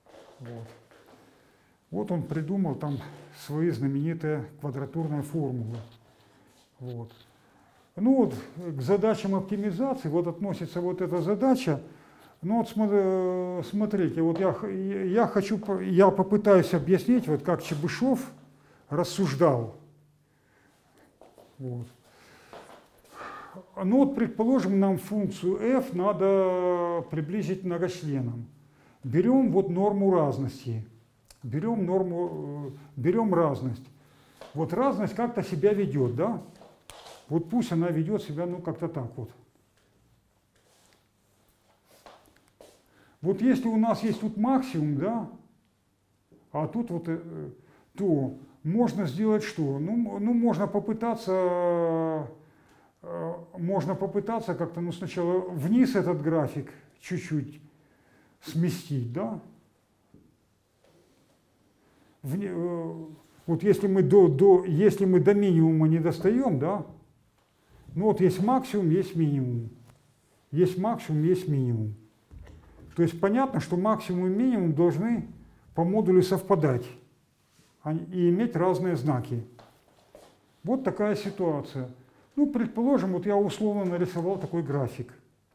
Вот он придумал там свои знаменитые квадратурные формулы. Вот. Ну вот к задачам оптимизации вот относится вот эта задача. Ну вот смотрите, вот я попытаюсь объяснить, вот как Чебышев рассуждал. Вот. Ну вот предположим, нам функцию f надо приблизить к многочленам. Берем вот норму разности. Берем разность. Вот разность как-то себя ведет, да? Вот пусть она ведет себя, ну, как-то так вот. Вот если у нас есть тут максимум, да, а тут вот, то можно сделать что? Ну можно попытаться как-то, ну, сначала вниз этот график чуть-чуть сместить, да? Вот если мы до минимума не достаем, да, ну вот есть максимум, есть минимум. Есть максимум, есть минимум. То есть понятно, что максимум и минимум должны по модулю совпадать и иметь разные знаки. Вот такая ситуация. Ну, предположим, вот я условно нарисовал такой график.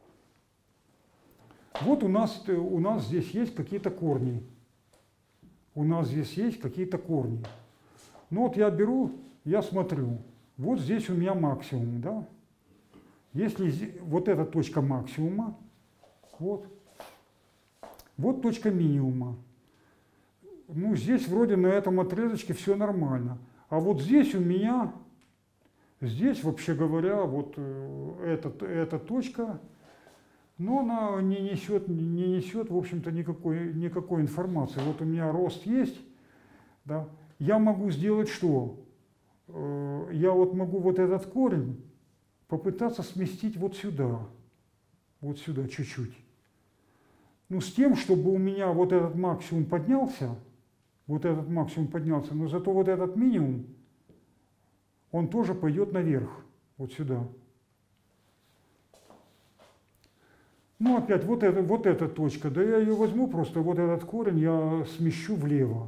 Вот у нас здесь есть какие-то корни. Ну вот я беру, я смотрю. Вот здесь у меня максимум, да? Если вот эта точка максимума, вот точка минимума. Ну, здесь вроде на этом отрезочке все нормально. А вот здесь у меня, здесь, вообще говоря, вот эта точка, но она не несет, в общем-то, никакой информации. Вот у меня рост есть, да? Я могу сделать что? Я вот могу вот этот корень попытаться сместить вот сюда чуть-чуть. Ну, с тем, чтобы у меня вот этот максимум поднялся, но зато вот этот минимум, он тоже пойдет наверх, вот сюда. Ну, опять вот эта точка, да я ее возьму просто, вот этот корень я смещу влево.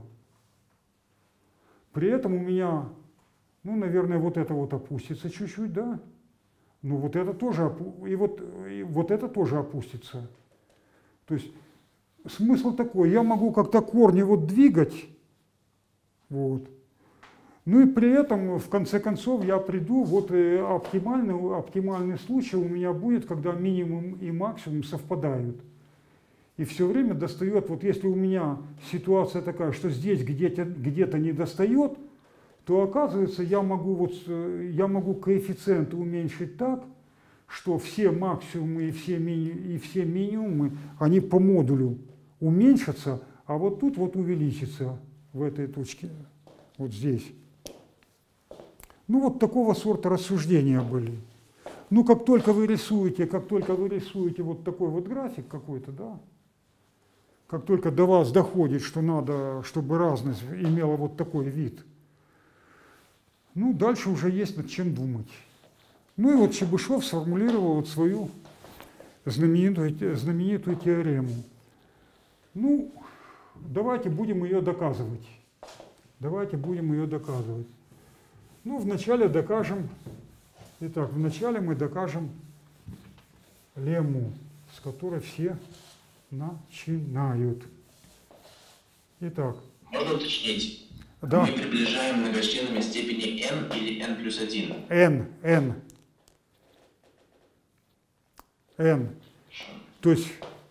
При этом у меня, ну, наверное, вот это вот опустится чуть-чуть, да? Ну, вот это тоже, и вот это тоже опустится. То есть смысл такой, я могу как-то корни вот двигать, вот. Ну и при этом, в конце концов, я приду, вот оптимальный случай у меня будет, когда минимум и максимум совпадают. И все время достает, вот если у меня ситуация такая, что здесь где-то не достает, то оказывается, я могу коэффициенты уменьшить так, что все максимумы и все минимумы, они по модулю уменьшатся, а вот тут вот увеличится в этой точке, вот здесь. Ну вот такого сорта рассуждения были. Ну как только вы рисуете вот такой вот график какой-то, да, как только до вас доходит, что надо, чтобы разность имела вот такой вид, ну дальше уже есть над чем думать. Ну и вот Чебышев сформулировал вот свою знаменитую теорему. Ну, давайте будем ее доказывать. Ну, вначале докажем, вначале мы докажем лемму, с которой все начинают. Итак. Можно уточнить? Да. Мы приближаем многочленами степени n или n плюс 1? n. То есть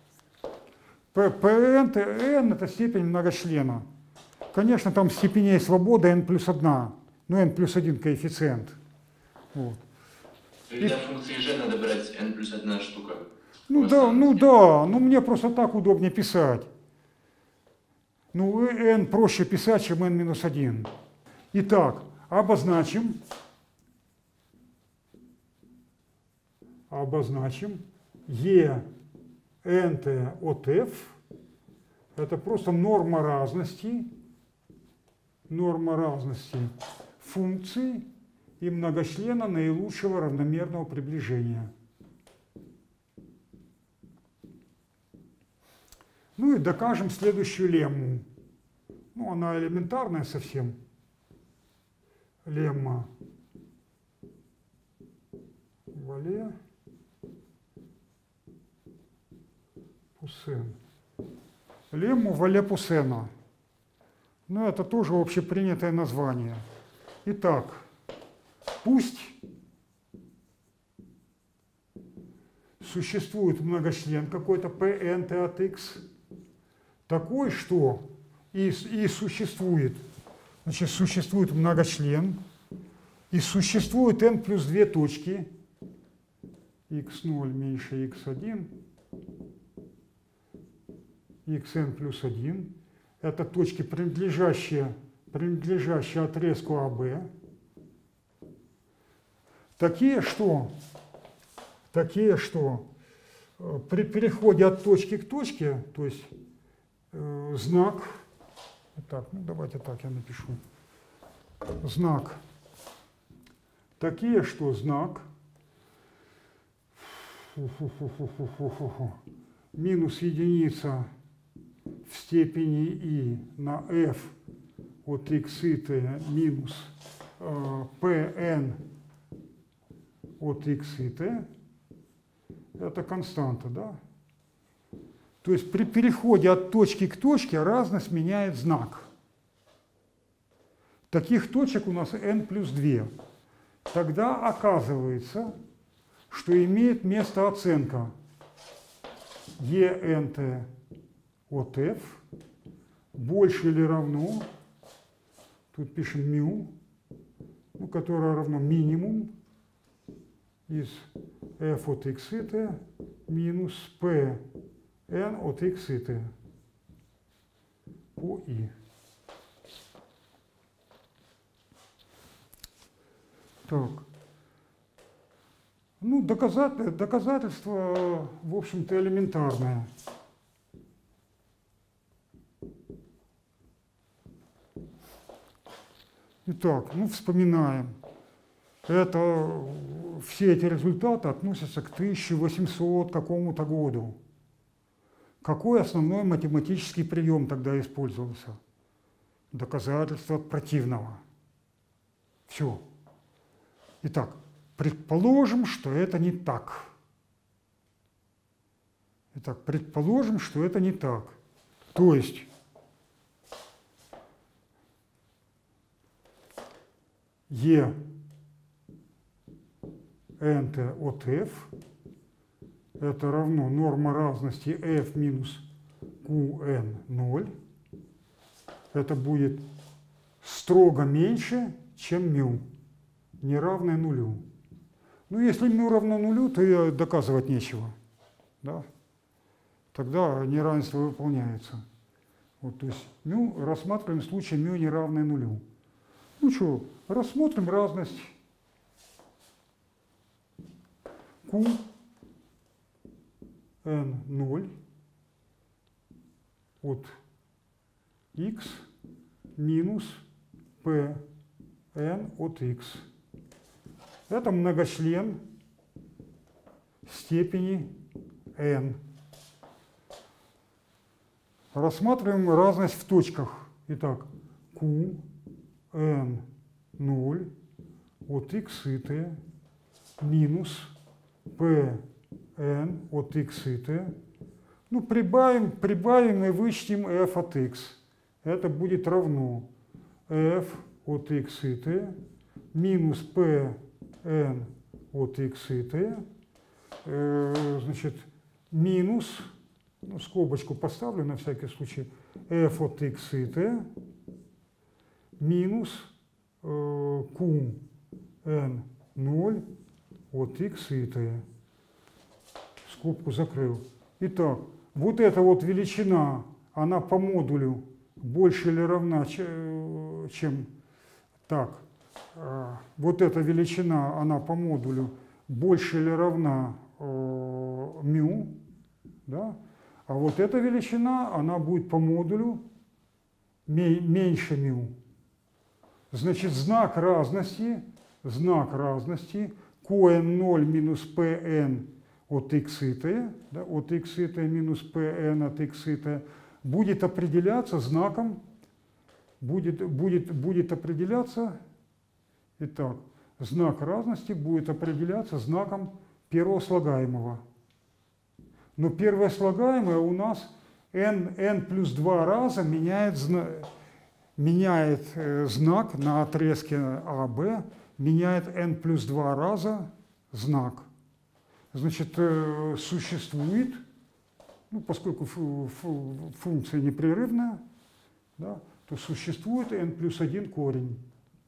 n это степень многочлена. Конечно, там степеней свободы n плюс 1, но n плюс 1 коэффициент. Вот. Для функции g надо брать n плюс 1 штука. Ну да, мне просто так удобнее писать. Ну, n проще писать, чем n-1. Итак, обозначим E nt от f. Это просто норма разности функций и многочлена наилучшего равномерного приближения. Ну и докажем следующую лемму. Ну, она элементарная совсем. Лемма Вале-Пуссен. Лемму Вале-Пуссена. Ну, это тоже общепринятое название. Итак, пусть существует многочлен какой-то Pnt от x, такой, что и существует, значит, существует многочлен, и существует n плюс 2 точки, x0 меньше x1, xn плюс 1. Это точки, принадлежащие отрезку АБ. Такие, что при переходе от точки к точке, то есть знак, так, ну давайте так я напишу, знак, такие, что знак минус единица в степени и на f от x t минус pn от x t, это константа, да? То есть при переходе от точки к точке разность меняет знак. Таких точек у нас n плюс 2. Тогда оказывается, что имеет место оценка ENT от f больше или равно, тут пишем μ, ну, которое равно минимум из f от x t минус p n от x t по i. Так. Ну, доказательство, в общем-то, элементарное. Итак, ну, вспоминаем. Все эти результаты относятся к 1800 какому-то году. Какой основной математический прием тогда использовался? Доказательство от противного. Все. Итак, предположим, что это не так. Итак, предположим, что это не так. То есть ENT от f это равно норма разности f минус qn0. Это будет строго меньше, чем μ, не равное нулю. Ну, если μ равно нулю, то и доказывать нечего. Да? Тогда неравенство выполняется. Вот, то есть μ, рассматриваем случай μ не равное нулю. Ну что, рассмотрим разность qn0 от x минус pn от x. Это многочлен степени n. Рассматриваем разность в точках. Итак, qn0 от x t минус pn от x t. Ну, прибавим и вычтем f от x. Это будет равно f от x t минус pn от x t, значит, минус, ну, скобочку поставлю на всякий случай, f от x t минус qn0 от x t. Скобку закрыл. Итак, вот эта вот величина, она по модулю больше или равна, чем так, вот эта величина, она по модулю больше или равна μ, да? А вот эта величина, она будет по модулю меньше μ. Значит, знак разности coen 0 минус pn от x и t, да, от x и t минус pn от x и t, будет определяться знаком, будет определяться, итак, знак разности будет определяться знаком первого слагаемого. Но первое слагаемое у нас n плюс 2 раза меняет знак на отрезке АБ, меняет n плюс 2 раза знак. Значит, существует, ну, поскольку функция непрерывная, да, то существует n плюс 1 корень.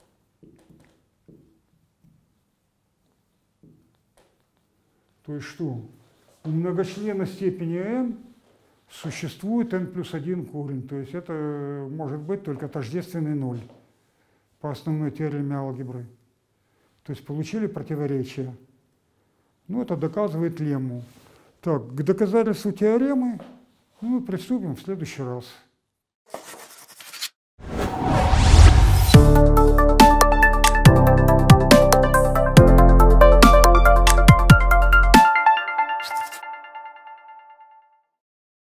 То есть что? У многочлена степени n существует n плюс 1 корень. То есть это может быть только тождественный ноль по основной теореме алгебры. То есть получили противоречие. Ну, это доказывает лемму. Так, к доказательству теоремы мы приступим в следующий раз.